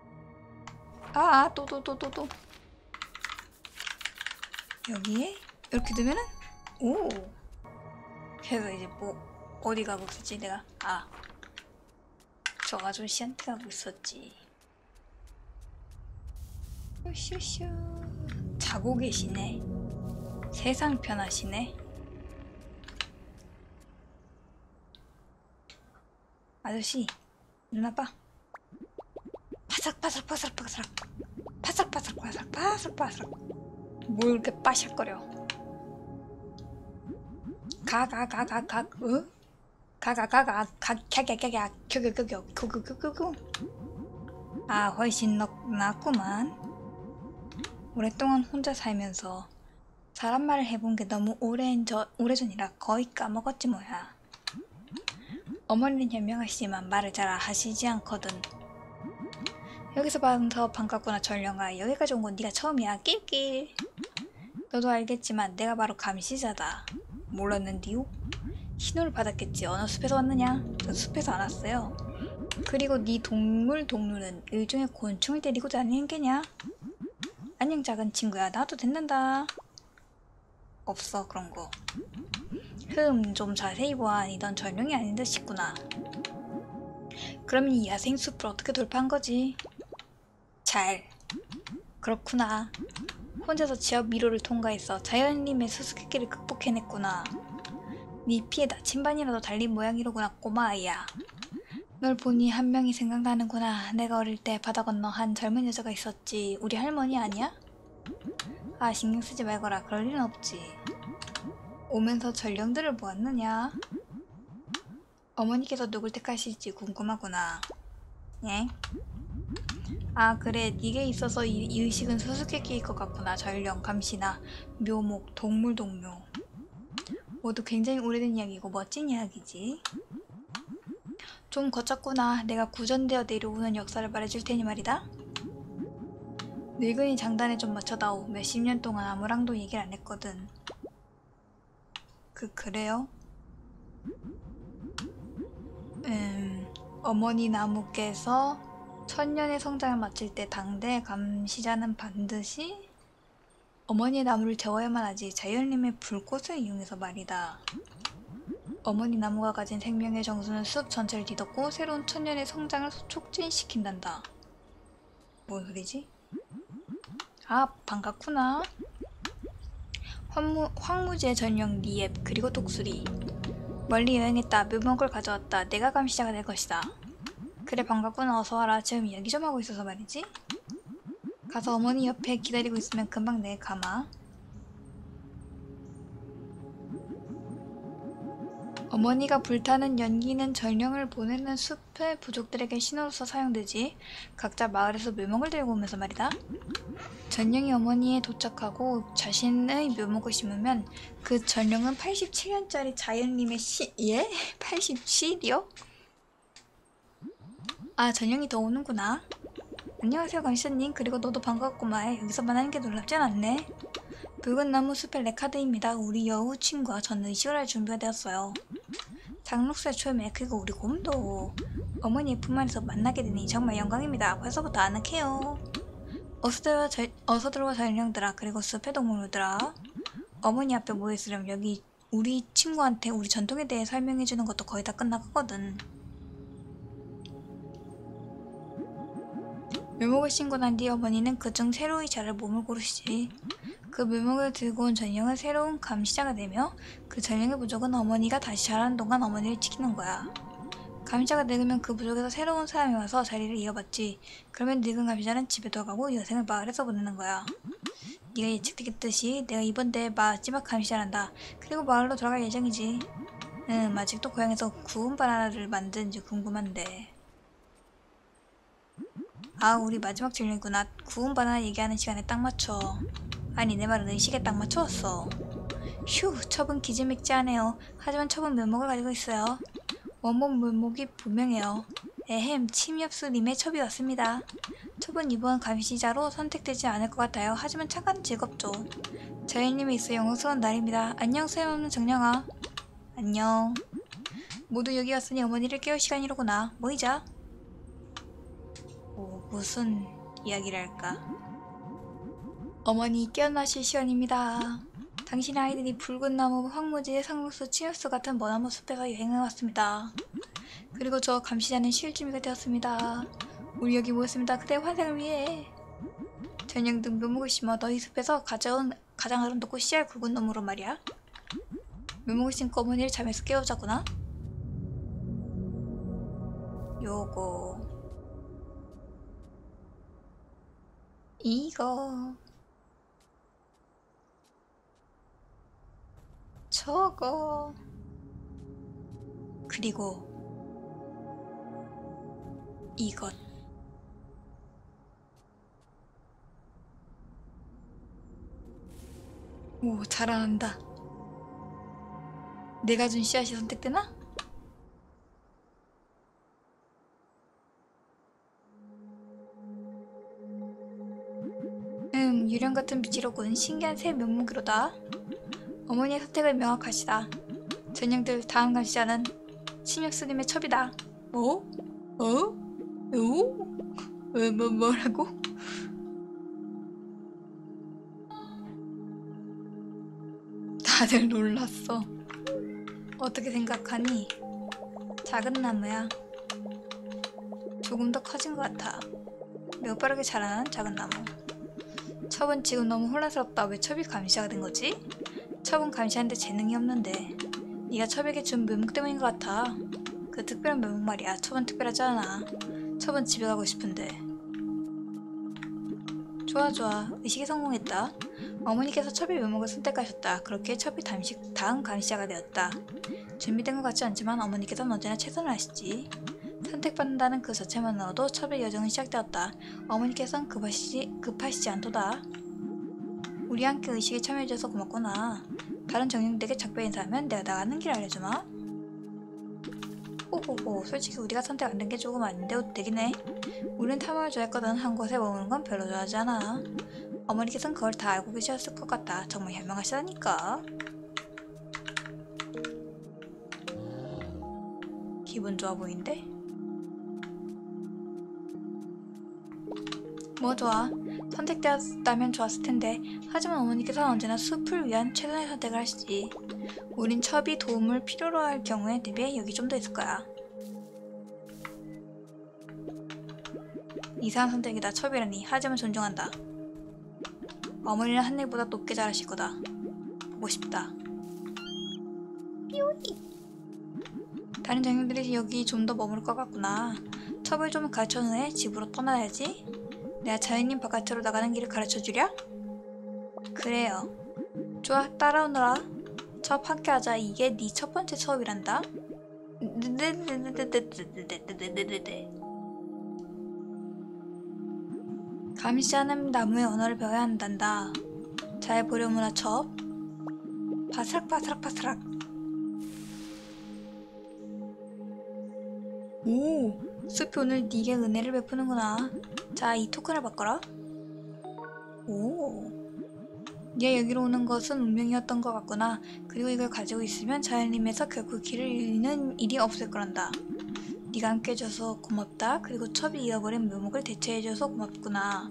아, 또, 또, 또, 또, 또. 여기에, 이렇게 되면은 오. 그래서 이제 뭐 어디 가고 있었지 내가? 아, 저 아저씨한테 가고 있었지. 슈슈. 자고 계시네. 세상 편하시네. 아저씨, 눈 봐. 바삭바삭 바삭 바삭 바삭 바삭 바삭 바삭 바삭. 뭐 이렇게 빠삭거려? 가 가 가 가 가 어? 가 가 가 가 가 갸갸갸갸 격격격격 격격격격. 아, 훨씬 낫구만. 오랫동안 혼자 살면서 사람 말을 해본 게 너무 오랜 저 오래전이라 거의 까먹었지 뭐야. 어머니는 현명하시지만 말을 잘 하시지 않거든. 여기서 봐서 반갑구나 전령아. 여기까지 온 건 네가 처음이야. 낄낄. 너도 알겠지만 내가 바로 감시자다. 몰랐는디요? 신호를 받았겠지. 어느 숲에서 왔느냐? 저 숲에서 안 왔어요. 그리고 네 동물 동료는 일종의 곤충을 데리고 다니는 게냐? 안녕 작은 친구야. 나도 듣는다. 없어 그런 거. 흠, 좀 자세히 보아. 넌 전령이 아닌 듯 싶구나. 그럼 이 야생 숲을 어떻게 돌파한 거지? 잘. 그렇구나. 혼자서 지역 미로를 통과해서 자연님의 수수께끼를 극복해냈구나. 네 피에 나침반이라도 달린 모양이로구나 꼬마 아이야. 널 보니 한 명이 생각나는구나. 내가 어릴 때 바다 건너 한 젊은 여자가 있었지. 우리 할머니 아니야? 아, 신경 쓰지 말거라. 그럴 일은 없지. 오면서 전령들을 보았느냐? 어머니께서 누굴 택하실지 궁금하구나. 예? 아, 그래. 네게 있어서 이, 이 의식은 수수께끼일 것 같구나. 전령, 감시나, 묘목, 동물 동료. 모두 굉장히 오래된 이야기고 멋진 이야기지. 좀 거쳤구나. 내가 구전되어 내려오는 역사를 말해줄 테니 말이다. 늙은이 장단에 좀 맞춰다오. 몇십 년 동안 아무랑도 얘기를 안 했거든. 그, 그래요? 음, 어머니 나무께서 천년의 성장을 마칠 때 당대 감시자는 반드시 어머니의 나무를 재워야만 하지. 자연님의 불꽃을 이용해서 말이다. 어머니 나무가 가진 생명의 정수는 숲 전체를 뒤덮고 새로운 천년의 성장을 촉진시킨단다. 뭔 소리지? 아, 반갑구나. 황무, 황무지의 전령 리앱 그리고 독수리. 멀리 여행했다. 묘목을 가져왔다. 내가 감시자가 될 것이다. 그래, 반갑구나. 어서와라. 지금 이야기 좀 하고 있어서 말이지. 가서 어머니 옆에 기다리고 있으면 금방 내 가마. 어머니가 불타는 연기는 전령을 보내는 숲의 부족들에게 신호로서 사용되지. 각자 마을에서 묘목을 들고 오면서 말이다. 전령이 어머니에 도착하고 자신의 묘목을 심으면 그 전령은 팔십칠 년짜리 자연님의 시... 예? 팔십칠이요? 아, 전령이 더 오는구나. 안녕하세요 감시자님. 그리고 너도 반갑구만. 여기서 만나는 게 놀랍진 않네. 붉은 나무 숲의 레카드입니다. 우리 여우 친구와 저는 의식을 할 준비가 되었어요. 장록새 초음에 그리고 우리 곰도 어머니의 품 안에서 만나게 되니 정말 영광입니다. 벌써부터 아늑해요. 어서 들어와, 저, 어서 들어와 전령들아. 그리고 숲의 동물들아. 어머니 앞에 모여있으려면 여기 우리 친구한테 우리 전통에 대해 설명해주는 것도 거의 다 끝나가거든. 묘목을 신고 난 뒤 어머니는 그중 새로이 자랄 몸을 고르시지. 그 묘목을 들고 온 전령은 새로운 감시자가 되며 그 전령의 부족은 어머니가 다시 자라는 동안 어머니를 지키는 거야. 감시자가 늙으면 그 부족에서 새로운 사람이 와서 자리를 이어받지. 그러면 늙은 감시자는 집에 돌아가고 여생을 마을에서 보내는 거야. 네가 예측했듯이 내가 이번 대회 마지막 감시자란다. 그리고 마을로 돌아갈 예정이지. 음, 아직도 고향에서 구운 바나나를 만드는지 궁금한데. 아, 우리 마지막 전령이구나. 구운 바나나 얘기하는 시간에 딱 맞춰. 아니, 내 말은 의식에 딱 맞춰왔어. 휴, 첩은 기지맥지하네요. 하지만 첩은 묘목을 가지고 있어요. 원본 묘목이 분명해요. 에헴, 침엽수님의 첩이 왔습니다. 첩은 이번 감시자로 선택되지 않을 것 같아요. 하지만 참가는 즐겁죠. 자연님이 있어 영광스러운 날입니다. 안녕, 소용없는 정령아. 안녕. 모두 여기 왔으니 어머니를 깨울 시간이로구나. 모이자. 오, 무슨 이야기를 할까? 어머니 깨어나실 시간입니다. 당신의 아이들이 붉은 나무, 황무지, 상록수, 치유수 같은 머나무 숲에서 여행을 왔습니다. 그리고 저 감시자는 쉴 준비가 되었습니다. 우리 여기 모였습니다. 그대의 환생을 위해. 전형 등 묘목을 심어 너희 숲에서 가져온 가장 아름답고 씨알 굵은 나무로 말이야. 묘목을 심고 어머니를 잠에서 깨우자구나. 요거 이거 저거 그리고 이것. 오, 잘안한다. 내가 준 씨앗이 선택되나? 음, 유령 같은 빛이로군. 신기한 새 묘목으로다. 어머니의 선택을 명확하시다. 전형들 다음 감시자는 신육스님의 첩이다. 어? 어? 어? 왜, 뭐, 뭐라고? 다들 놀랐어. 어떻게 생각하니? 작은 나무야. 조금 더 커진 것 같아. 매우 빠르게 자라는 작은 나무. 첩은 지금 너무 혼란스럽다. 왜 첩이 감시자가 된 거지? 첩은 감시하는데 재능이 없는데. 네가 첩에게 준 묘목 때문인 것 같아. 그 특별한 묘목 말이야. 첩은 특별하지 않아. 첩은 집에 가고 싶은데. 좋아 좋아. 의식이 성공했다. 어머니께서 첩의 묘목을 선택하셨다. 그렇게 첩이 담식, 다음 감시자가 되었다. 준비된 것 같지 않지만 어머니께서는 언제나 최선을 하시지. 선택받는다는 그 자체만으로도 첩의 여정은 시작되었다. 어머니께서는 급하시지, 급하시지 않도다. 우리 함께 의식에 참여해줘서 고맙구나. 다른 정령들에게 작별 인사하면 내가 나가는 길 알려주마. 호호호, 솔직히 우리가 선택 안 된 게 조금 아닌데 되긴 해. 우린 탐험을 좋아했거든. 한 곳에 머무는 건 별로 좋아하지 않아. 어머니께서는 그걸 다 알고 계셨을 것 같다. 정말 현명하시다니까. 기분 좋아 보이는데? 뭐 좋아. 선택되었다면 좋았을 텐데. 하지만 어머니께서는 언제나 숲을 위한 최선의 선택을 하시지. 우린 첩이 도움을 필요로 할 경우에 대비해 여기 좀 더 있을 거야. 이상한 선택이다. 첩이라니. 하지만 존중한다. 어머니는 하늘보다 높게 자라실 거다. 보고 싶다. 삐오이. 다른 정령들이 여기 좀 더 머물 것 같구나. 첩을 좀 가르쳐준 후에 집으로 떠나야지. 내가 자연인 바깥으로 나가는 길을 가르쳐주랴? 그래요. 좋아, 따라오너라. 첩 함께하자. 이게 네 첫 번째 수업이란다. 감시하는 나무의 언어를 배워야 한단다. 잘 보려무나 첩. 바스락바스락바스락. 오, 숲이 오늘 네게 은혜를 베푸는구나. 자, 이 토큰을 바꿔라. 오, 네가 여기로 오는 것은 운명이었던 것 같구나. 그리고 이걸 가지고 있으면 자연림에서 결코 길을 잃는 일이 없을 거란다. 네가 함께 해줘서 고맙다. 그리고 첩이 잃어버린 묘목을 대체해줘서 고맙구나.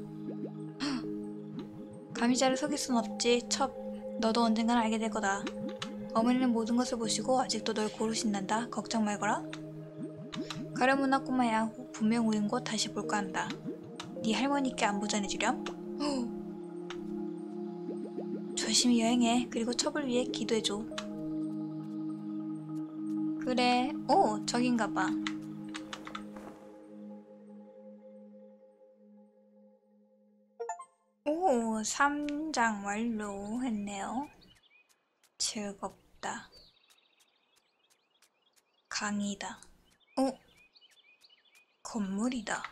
감시자를 속일 순 없지. 첩, 너도 언젠간 알게 될 거다. 어머니는 모든 것을 보시고 아직도 널 고르신단다. 걱정 말거라. 가려무나 꼬마야. 분명 우린 곧 다시 볼까 한다. 네 할머니께 안부 전해주렴. 조심히 여행해. 그리고 첩을 위해 기도해줘. 그래. 오, 저긴가봐. 오, 삼 장 완료했네요. 즐겁다. 강이다. 오, 건물이다.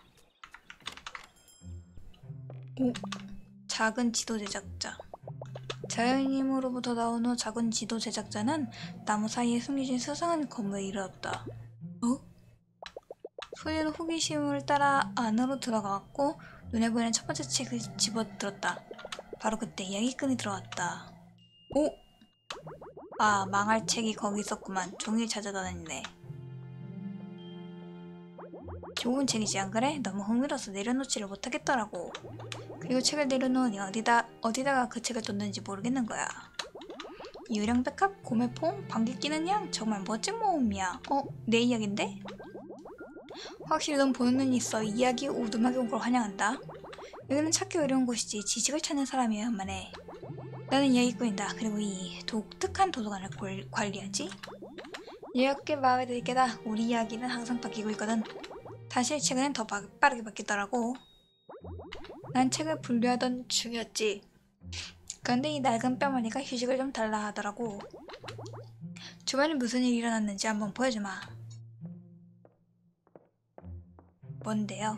오, 작은 지도 제작자. 자연인으로부터 나온 후 작은 지도 제작자는 나무 사이에 숨겨진 수상한 건물에 이르렀다. 어? 소리는 호기심을 따라 안으로 들어갔고 눈에 보이는 첫 번째 책을 집어들었다. 바로 그때 이야기꾼이 들어왔다. 오! 아, 망할 책이 거기 있었구만. 종일 찾아다녔네. 좋은 책이지 안 그래? 너무 흥미로워서 내려놓지를 못하겠더라고. 그리고 책을 내려놓으니 어디다, 어디다가 그 책을 뒀는지 모르겠는 거야. 유령 백합, 고매퐁, 방귀 뀌는 양, 정말 멋진 모험이야. 어? 내 이야기인데? 확실히 넌 보는 눈이 있어. 이야기 우두막에 온 걸 환영한다. 여기는 찾기 어려운 곳이지. 지식을 찾는 사람이어야만 해. 나는 이야기꾼이다. 그리고 이 독특한 도서관을 골, 관리하지. 이렇게 마음에 들 게다. 우리 이야기는 항상 바뀌고 있거든. 사실 최근엔 더 바, 빠르게 바뀌더라고. 난 책을 분류하던 중이었지. 그런데 이 낡은 뼈머리가 휴식을 좀 달라 하더라고. 주변에 무슨 일이 일어났는지 한번 보여주마. 뭔데요?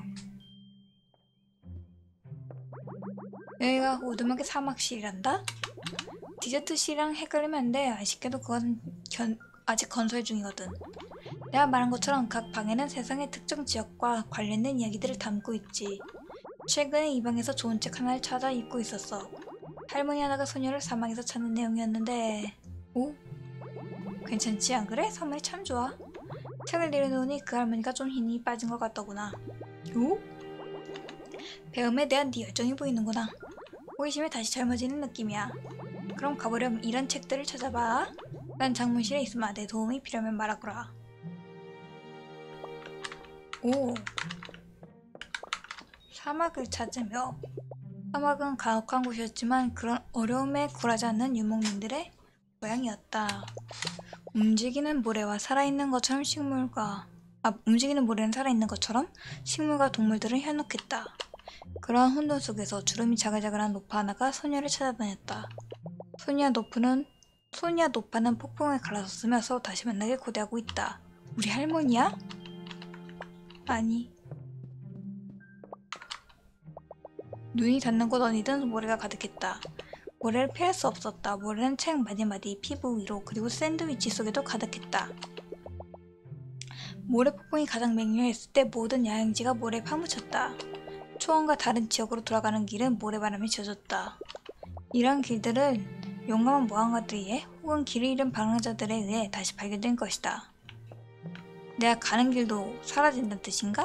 여기가 오두막의 사막실이란다? 디저트실이랑 헷갈리면 안 돼. 아쉽게도 그건 견, 아직 건설 중이거든. 내가 말한 것처럼 각 방에는 세상의 특정 지역과 관련된 이야기들을 담고 있지. 최근에 이 방에서 좋은 책 하나를 찾아 읽고 있었어. 할머니 하나가 소녀를 사막에서 찾는 내용이었는데... 오? 괜찮지 안 그래? 선물이 참 좋아. 책을 내려놓으니 그 할머니가 좀 힘이 빠진 것 같더구나. 오? 배움에 대한 네 열정이 보이는구나. 호기심에 다시 젊어지는 느낌이야. 그럼 가보렴. 이런 책들을 찾아봐. 난 작물실에 있으마. 내 도움이 필요하면 말하거라. 오. 사막을 찾으며. 사막은 가혹한 곳이었지만 그런 어려움에 굴하지 않는 유목민들의 고향이었다. 움직이는 모래와 살아있는 것처럼 식물과 아, 움직이는 모래는 살아있는 것처럼 식물과 동물들을 현혹했다. 그러한 혼돈 속에서 주름이 자글자글한 노파 하나가 소녀를 찾아다녔다. 소니와 노프는 소니와 노파는 폭풍에 갈라섰으며 서로 다시 만나길 고대하고 있다. 우리 할머니야? 아니. 눈이 닿는 곳 어디든 모래가 가득했다. 모래를 피할 수 없었다. 모래는 책 마디마디, 피부 위로, 그리고 샌드위치 속에도 가득했다. 모래 폭풍이 가장 맹렬했을 때 모든 야영지가 모래에 파묻혔다. 초원과 다른 지역으로 돌아가는 길은 모래바람이 젖었다. 이런 길들은 용감한 모험가들에 의해 혹은 길을 잃은 방랑자들에 의해 다시 발견된 것이다. 내가 가는 길도 사라진다는 뜻인가?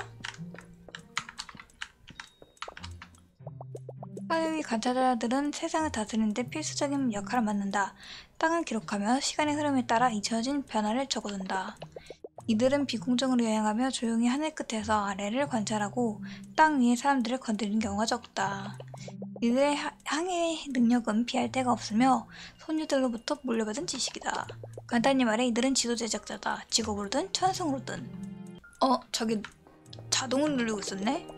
하늘 위 관찰자들은 세상을 다스리는 데 필수적인 역할을 맡는다. 땅을 기록하며 시간의 흐름에 따라 잊혀진 변화를 적어둔다. 이들은 비공정으로 여행하며 조용히 하늘 끝에서 아래를 관찰하고 땅 위의 사람들을 건드리는 경우가 적다. 이들의 하, 항해 능력은 피할 데가 없으며 소녀들로부터 물려받은 지식이다. 간단히 말해 이들은 지도 제작자다. 직업으로든 천성으로든. 어? 저기 자동으로 누르고 있었네?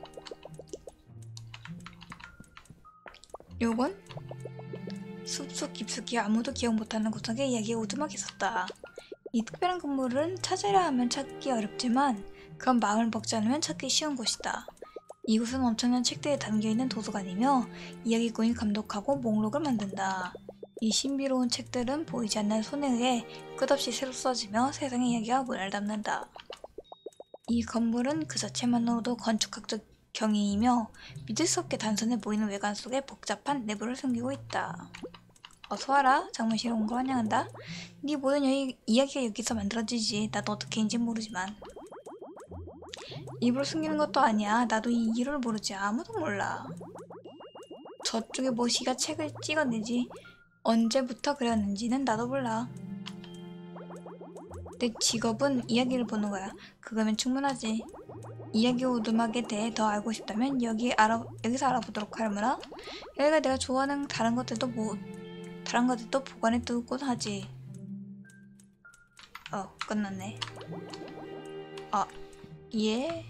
요건? 숲속 깊숙이 아무도 기억 못하는 구석에 이야기의 오두막이 있었다. 이 특별한 건물은 찾으려 하면 찾기 어렵지만 그건 마음을 먹지 않으면 찾기 쉬운 곳이다. 이곳은 엄청난 책들이 담겨있는 도서관이며 이야기꾼이 감독하고 목록을 만든다. 이 신비로운 책들은 보이지 않는 손에 의해 끝없이 새로 써지며 세상의 이야기와 문화를 담는다. 이 건물은 그 자체만으로도 건축학적 경이이며 믿을 수 없게 단순해 보이는 외관 속에 복잡한 내부를 숨기고 있다. 어서와라. 작물실에 온 거 환영한다. 네 모든 여기, 이야기가 여기서 만들어지지. 나도 어떻게인지 모르지만. 입으로 숨기는 것도 아니야. 나도 이 이유를 모르지. 아무도 몰라. 저쪽에 모시가 책을 찍어내지. 언제부터 그렸는지는 나도 몰라. 내 직업은 이야기를 보는 거야. 그거면 충분하지. 이야기 오두막에 대해 더 알고 싶다면 여기 알아, 여기서 알아보도록 하려무나. 여기가 내가 좋아하는 다른 것들도 뭐 다른 것들도 보관해 두곤 하지. 어, 끝났네. 아, 예.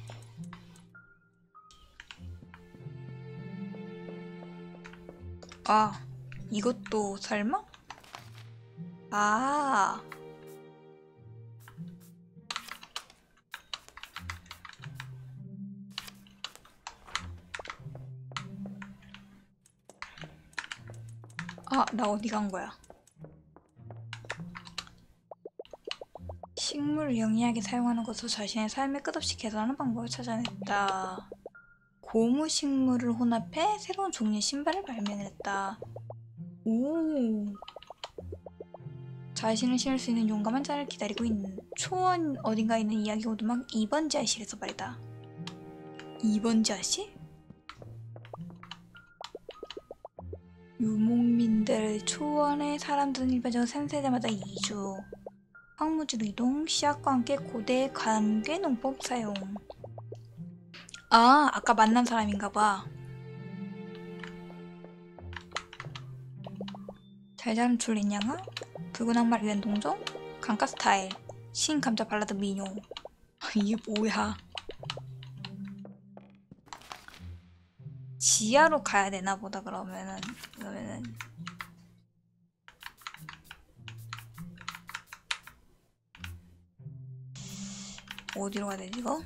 아, 이것도 설마? 아. 아, 나 어디 간 거야? 식물을 영리하게 사용하는 것으로 자신의 삶을 끝없이 개선하는 방법을 찾아냈다. 고무 식물을 혼합해 새로운 종류의 신발을 발명했다. 오. 자신을 신을 수 있는 용감한 자를 기다리고 있는 초원 어딘가에 있는 이야기 오두막 이 번 지하실에서 말이다. 이 번 지하실? 유목민들 초원의 사람들은 일반적으로 삼세대마다 이주. 황무지로 이동, 씨앗과 함께 고대 관계 농법 사용. 아, 아까 만난 사람인가봐. 잘 자란 줄린 양아, 붉은 악마를 위한 동정, 강가 스타일, 신 감자 발라드 민요. 이게 뭐야? 지하로 가야 되나 보다. 그러면은 그러면은 어디로 가야 되지 이거?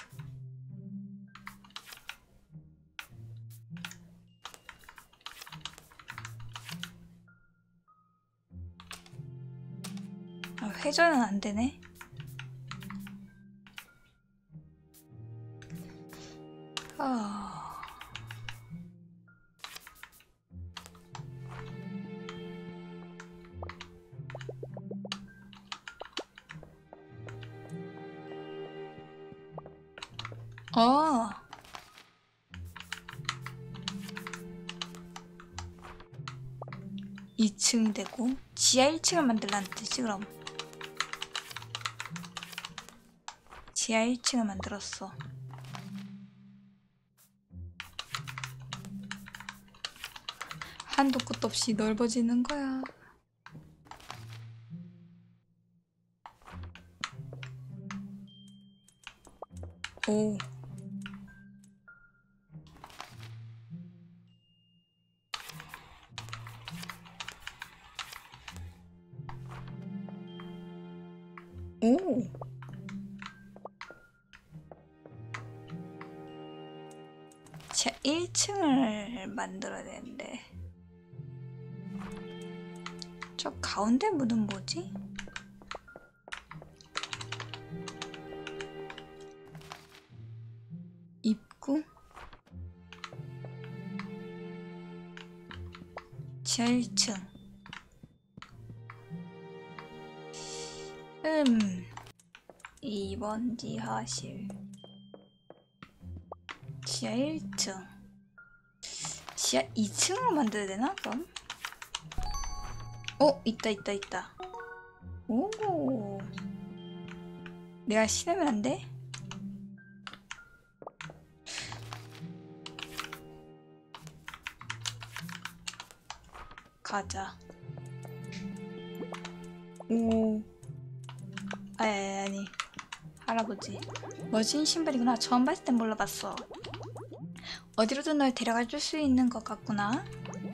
아, 회전은 안 되네. 아. 어. 이 층 되고 지하 일 층을 만들라는 뜻이지. 그럼 지하 일 층을 만들었어. 한도 끝도 없이 넓어지는 거야. 오. 오. 자, 일 층을 만들어야 되는데. 저 가운데 문은 뭐지? 입구? 지하 일 층. 음. 이 번 지하실. 지하 일 층. 지하 이 층으로 만들어야 되나? 그럼? 어? 있다 있다 있다. 오. 내가 싫으면 안 돼? 가자. 오. 아니 아니 할아버지. 멋진 신발이구나. 처음 봤을 땐 몰라봤어. 어디로든 널 데려가 줄 수 있는 것 같구나.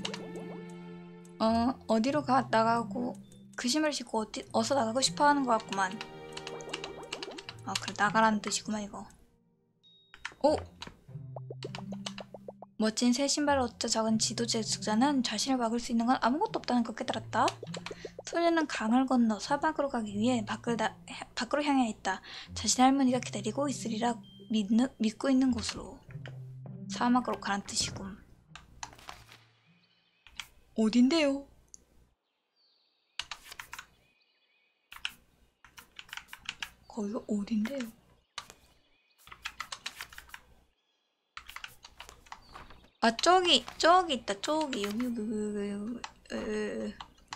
어, 어디로 가, 나가고 그 신발을 신고 어디, 어서 나가고 싶어 하는 것 같구만. 아, 그래, 나가라는 뜻이구만 이거. 오! 멋진 새 신발을 얻자 작은 지도 제작자는 자신을 막을 수 있는 건 아무것도 없다는 걸 깨달았다. 소녀는 강을 건너 사막으로 가기 위해 밖을 나, 밖으로 향해 있다. 자신의 할머니가 기다리고 있으리라 믿는, 믿고 있는 곳으로. 사막으로 가란 뜻이군. 어딘데요? 거기가 어딘데요? 아, 저기 저기 있다. 저기 여기 여기 여기 여기 에,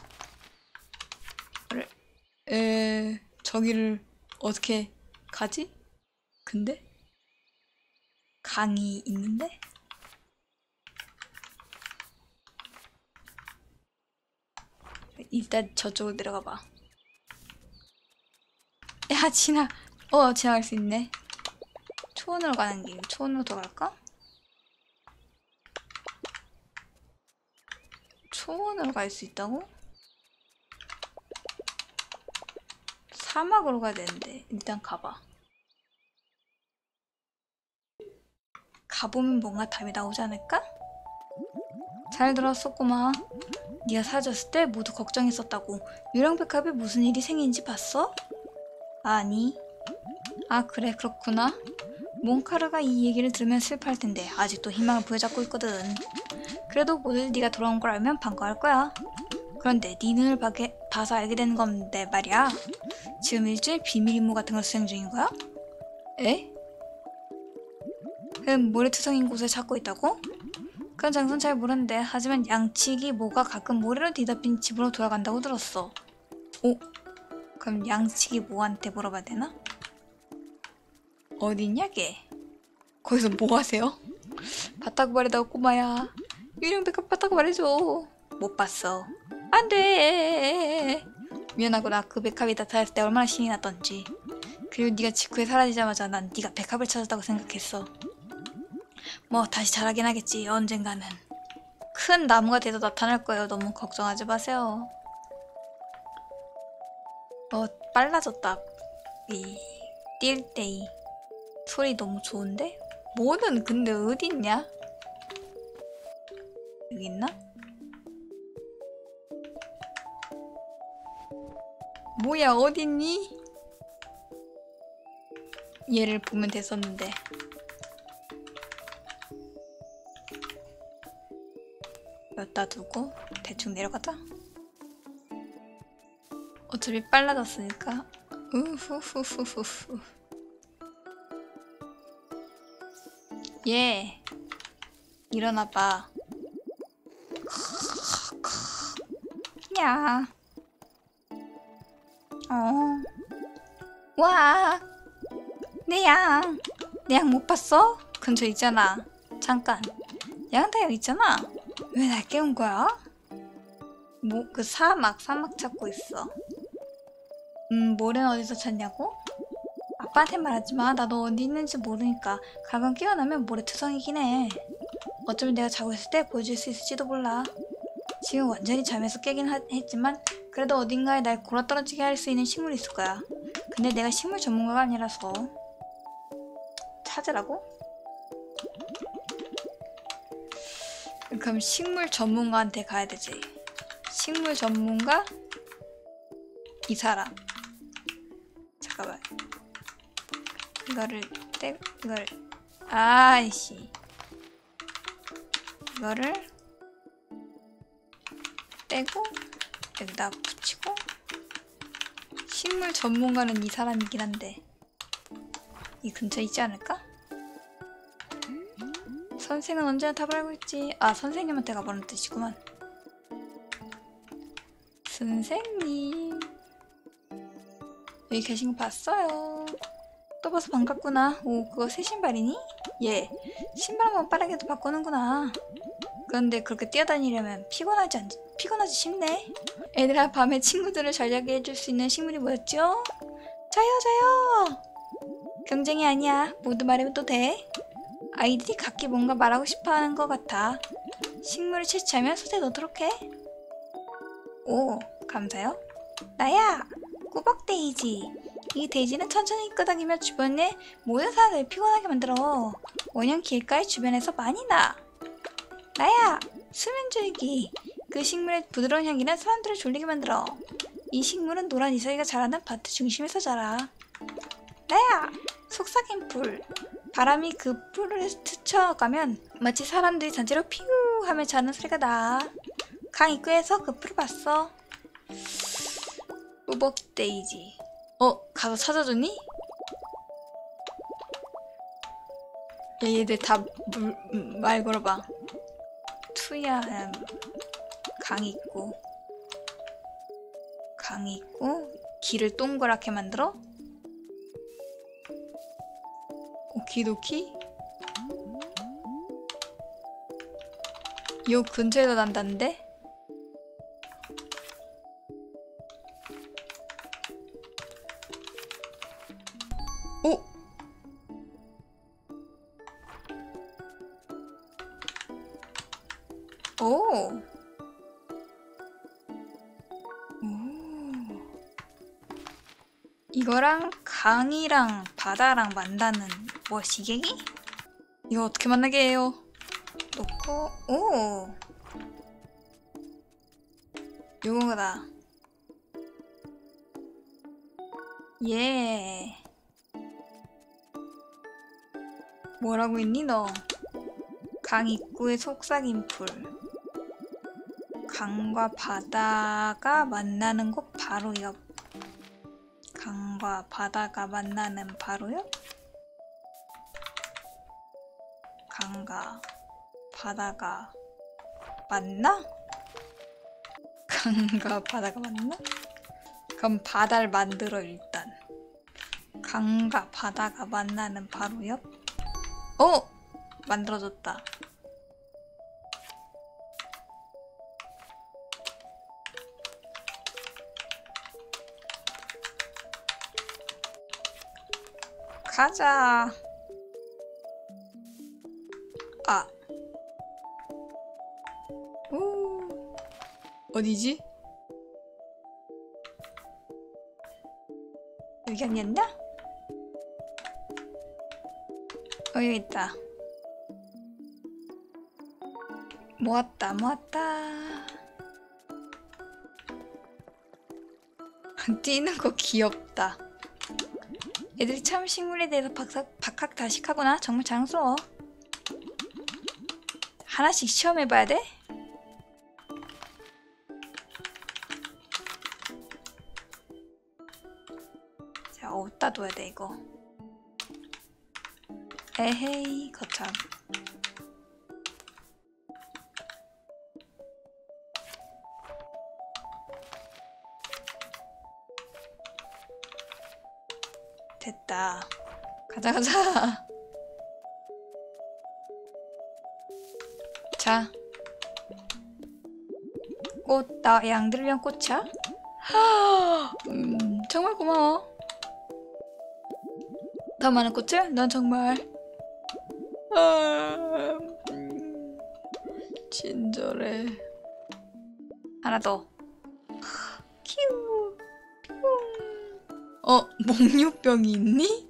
그래. 에, 저기를 어떻게 가지? 근데 강이 있는데? 일단 저쪽으로 내려가 봐. 야, 지나. 어, 지나갈 수 있네. 초원으로 가는 길. 초원으로 돌아갈까? 초원으로 갈 수 있다고? 사막으로 가야 되는데 일단 가봐. 가보면 뭔가 답이 나오지 않을까? 잘 들었어 꼬마. 네가 사라졌을 때 모두 걱정했었다고. 유령백합에 무슨 일이 생긴지 봤어? 아니. 아 그래 그렇구나. 몽카르가 이 얘기를 들으면 슬퍼할 텐데 아직도 희망을 부여잡고 있거든. 그래도 모두 네가 돌아온 걸 알면 반가워할 거야. 그런데 네 눈을 봐게, 봐서 알게 되는 건데 말이야. 지금 일주일 비밀 임무 같은 걸 수행 중인 거야? 에? 흠 모래투성인 곳을 찾고 있다고? 그건 장소는 잘 모르는데 하지만 양치기 모가 가끔 모래로 뒤덮인 집으로 돌아간다고 들었어. 오? 그럼 양치기 모한테 물어봐야 되나? 어딨냐 걔? 거기서 뭐 하세요? 봤다고 말이다 꼬마야. 유령 백합 봤다고 말해줘. 못 봤어. 안돼. 미안하구나. 그 백합이 나타났을 때 얼마나 신이 났던지. 그리고 네가 직후에 사라지자마자 난 네가 백합을 찾았다고 생각했어. 뭐 다시 자라긴 하겠지 언젠가는. 큰 나무가 돼도 나타날 거예요. 너무 걱정하지 마세요. 어 빨라졌다. 이 뛸 때이 소리 너무 좋은데? 뭐는 근데 어딨냐? 여기 있나? 뭐야 어딨니? 얘를 보면 됐었는데. 여기다 두고 대충 내려가자. 어차피 빨라졌으니까. 우후후후후후. 얘 일어나봐. 야. 어. 와. 내 양. 내 양 못 봤어? 근처에 있잖아. 잠깐. 양다여 있잖아. 왜 날 깨운 거야? 뭐 그 사막 사막 찾고 있어. 음 모래는 어디서 찾냐고? 아빠한테 말하지마. 나도 어디 있는지 모르니까. 가끔 깨어나면 모래투성이긴 해. 어쩌면 내가 자고 있을 때 보여줄 수 있을지도 몰라. 지금 완전히 잠에서 깨긴 하, 했지만 그래도 어딘가에 날 굴러떨어지게 할 수 있는 식물이 있을 거야. 근데 내가 식물 전문가가 아니라서. 찾으라고? 그럼 식물 전문가한테 가야 되지. 식물 전문가? 이 사람. 잠깐만. 이거를 떼, 이걸, 아이씨. 이거를 떼고, 여기다 붙이고. 식물 전문가는 이 사람이긴 한데. 이 근처에 있지 않을까? 선생은 언제나 답을 알고 있지. 아, 선생님한테 가보는 뜻이구만. 선생님. 여기 계신 거 봤어요. 또 봐서 반갑구나. 오, 그거 새 신발이니? 예. 신발 한번 빠르게도 바꾸는구나. 그런데 그렇게 뛰어다니려면 피곤하지 않, 피곤하지 싶네. 애들아, 밤에 친구들을 잘 자게 해줄 수 있는 식물이 뭐였죠? 저요, 저요! 경쟁이 아니야. 모두 말하면 또 돼. 아이들이 각기 뭔가 말하고 싶어하는 것 같아. 식물을 채취하면 솥에 넣도록 해. 오, 감사요. 나야! 꾸벅데이지. 이 돼지는 천천히 끄덕이며 주변에 모든 사람들을 피곤하게 만들어. 원형 길가의 주변에서 많이 나. 나야! 수면줄기. 그 식물의 부드러운 향기는 사람들을 졸리게 만들어. 이 식물은 노란 이슬기가 자라는 밭의 중심에서 자라. 나야! 속삭임풀. 바람이 그 풀을 스쳐가면 마치 사람들이 잔디로 피우 하며 자는 소리가 나. 강 입구에서 그 풀을 봤어. 꾸벅데이지. 어? 가서 찾아줬니? 야, 얘들 다 말 걸어봐. 투야. 음, 강 있고 강 있고 길을 동그랗게 만들어? 오키도키? 요 근처에도 난다는데? 오! 오! 오. 이거랑 강이랑 바다랑 만나는 뭐 시계기? 이거 어떻게 만나게 해요? 놓고 오! 요거다. 예. 뭐라고 했니 너? 강 입구의 속삭임풀. 강과 바다가 만나는 곳 바로 옆. 강과 바다가 만나는 바로 옆? 강과 바다가 맞나? 강과 바다가 맞나? 그럼 바다를 만들어 일단. 강과 바다가 만나는 바로 옆? 어! 만들어졌다. 가자. 아. 오. 어디지? 여기 아니었나? 어, 여기 있다. 모았다, 모았다. 뛰는 거 귀엽다. 애들이 참 식물에 대해서 박삭, 박학다식하구나. 정말 자랑스러워. 하나씩 시험해봐야 돼? 자, 어디다 둬야 돼 이거. 에헤이 거참. 됐다. 가자 가자. 자, 꽃, 나 양들을 위한 꽃이야? 음, 정말 고마워. 더 많은 꽃을? 넌 정말 아, 음, 친절해. 하나 더. 키우. 어, 목류병이 있니?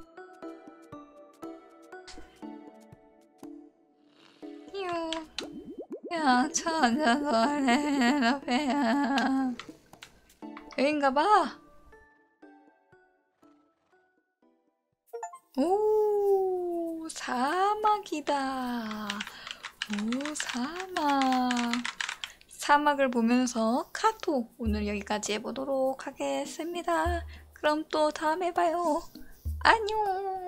키우. 야, 찾아서 내 배야. 여긴가봐. 오, 사막이다. 오, 사막. 사막을 보면서 카톡 오늘 여기까지 해보도록 하겠습니다. 그럼 또 다음에 봐요. 안녕.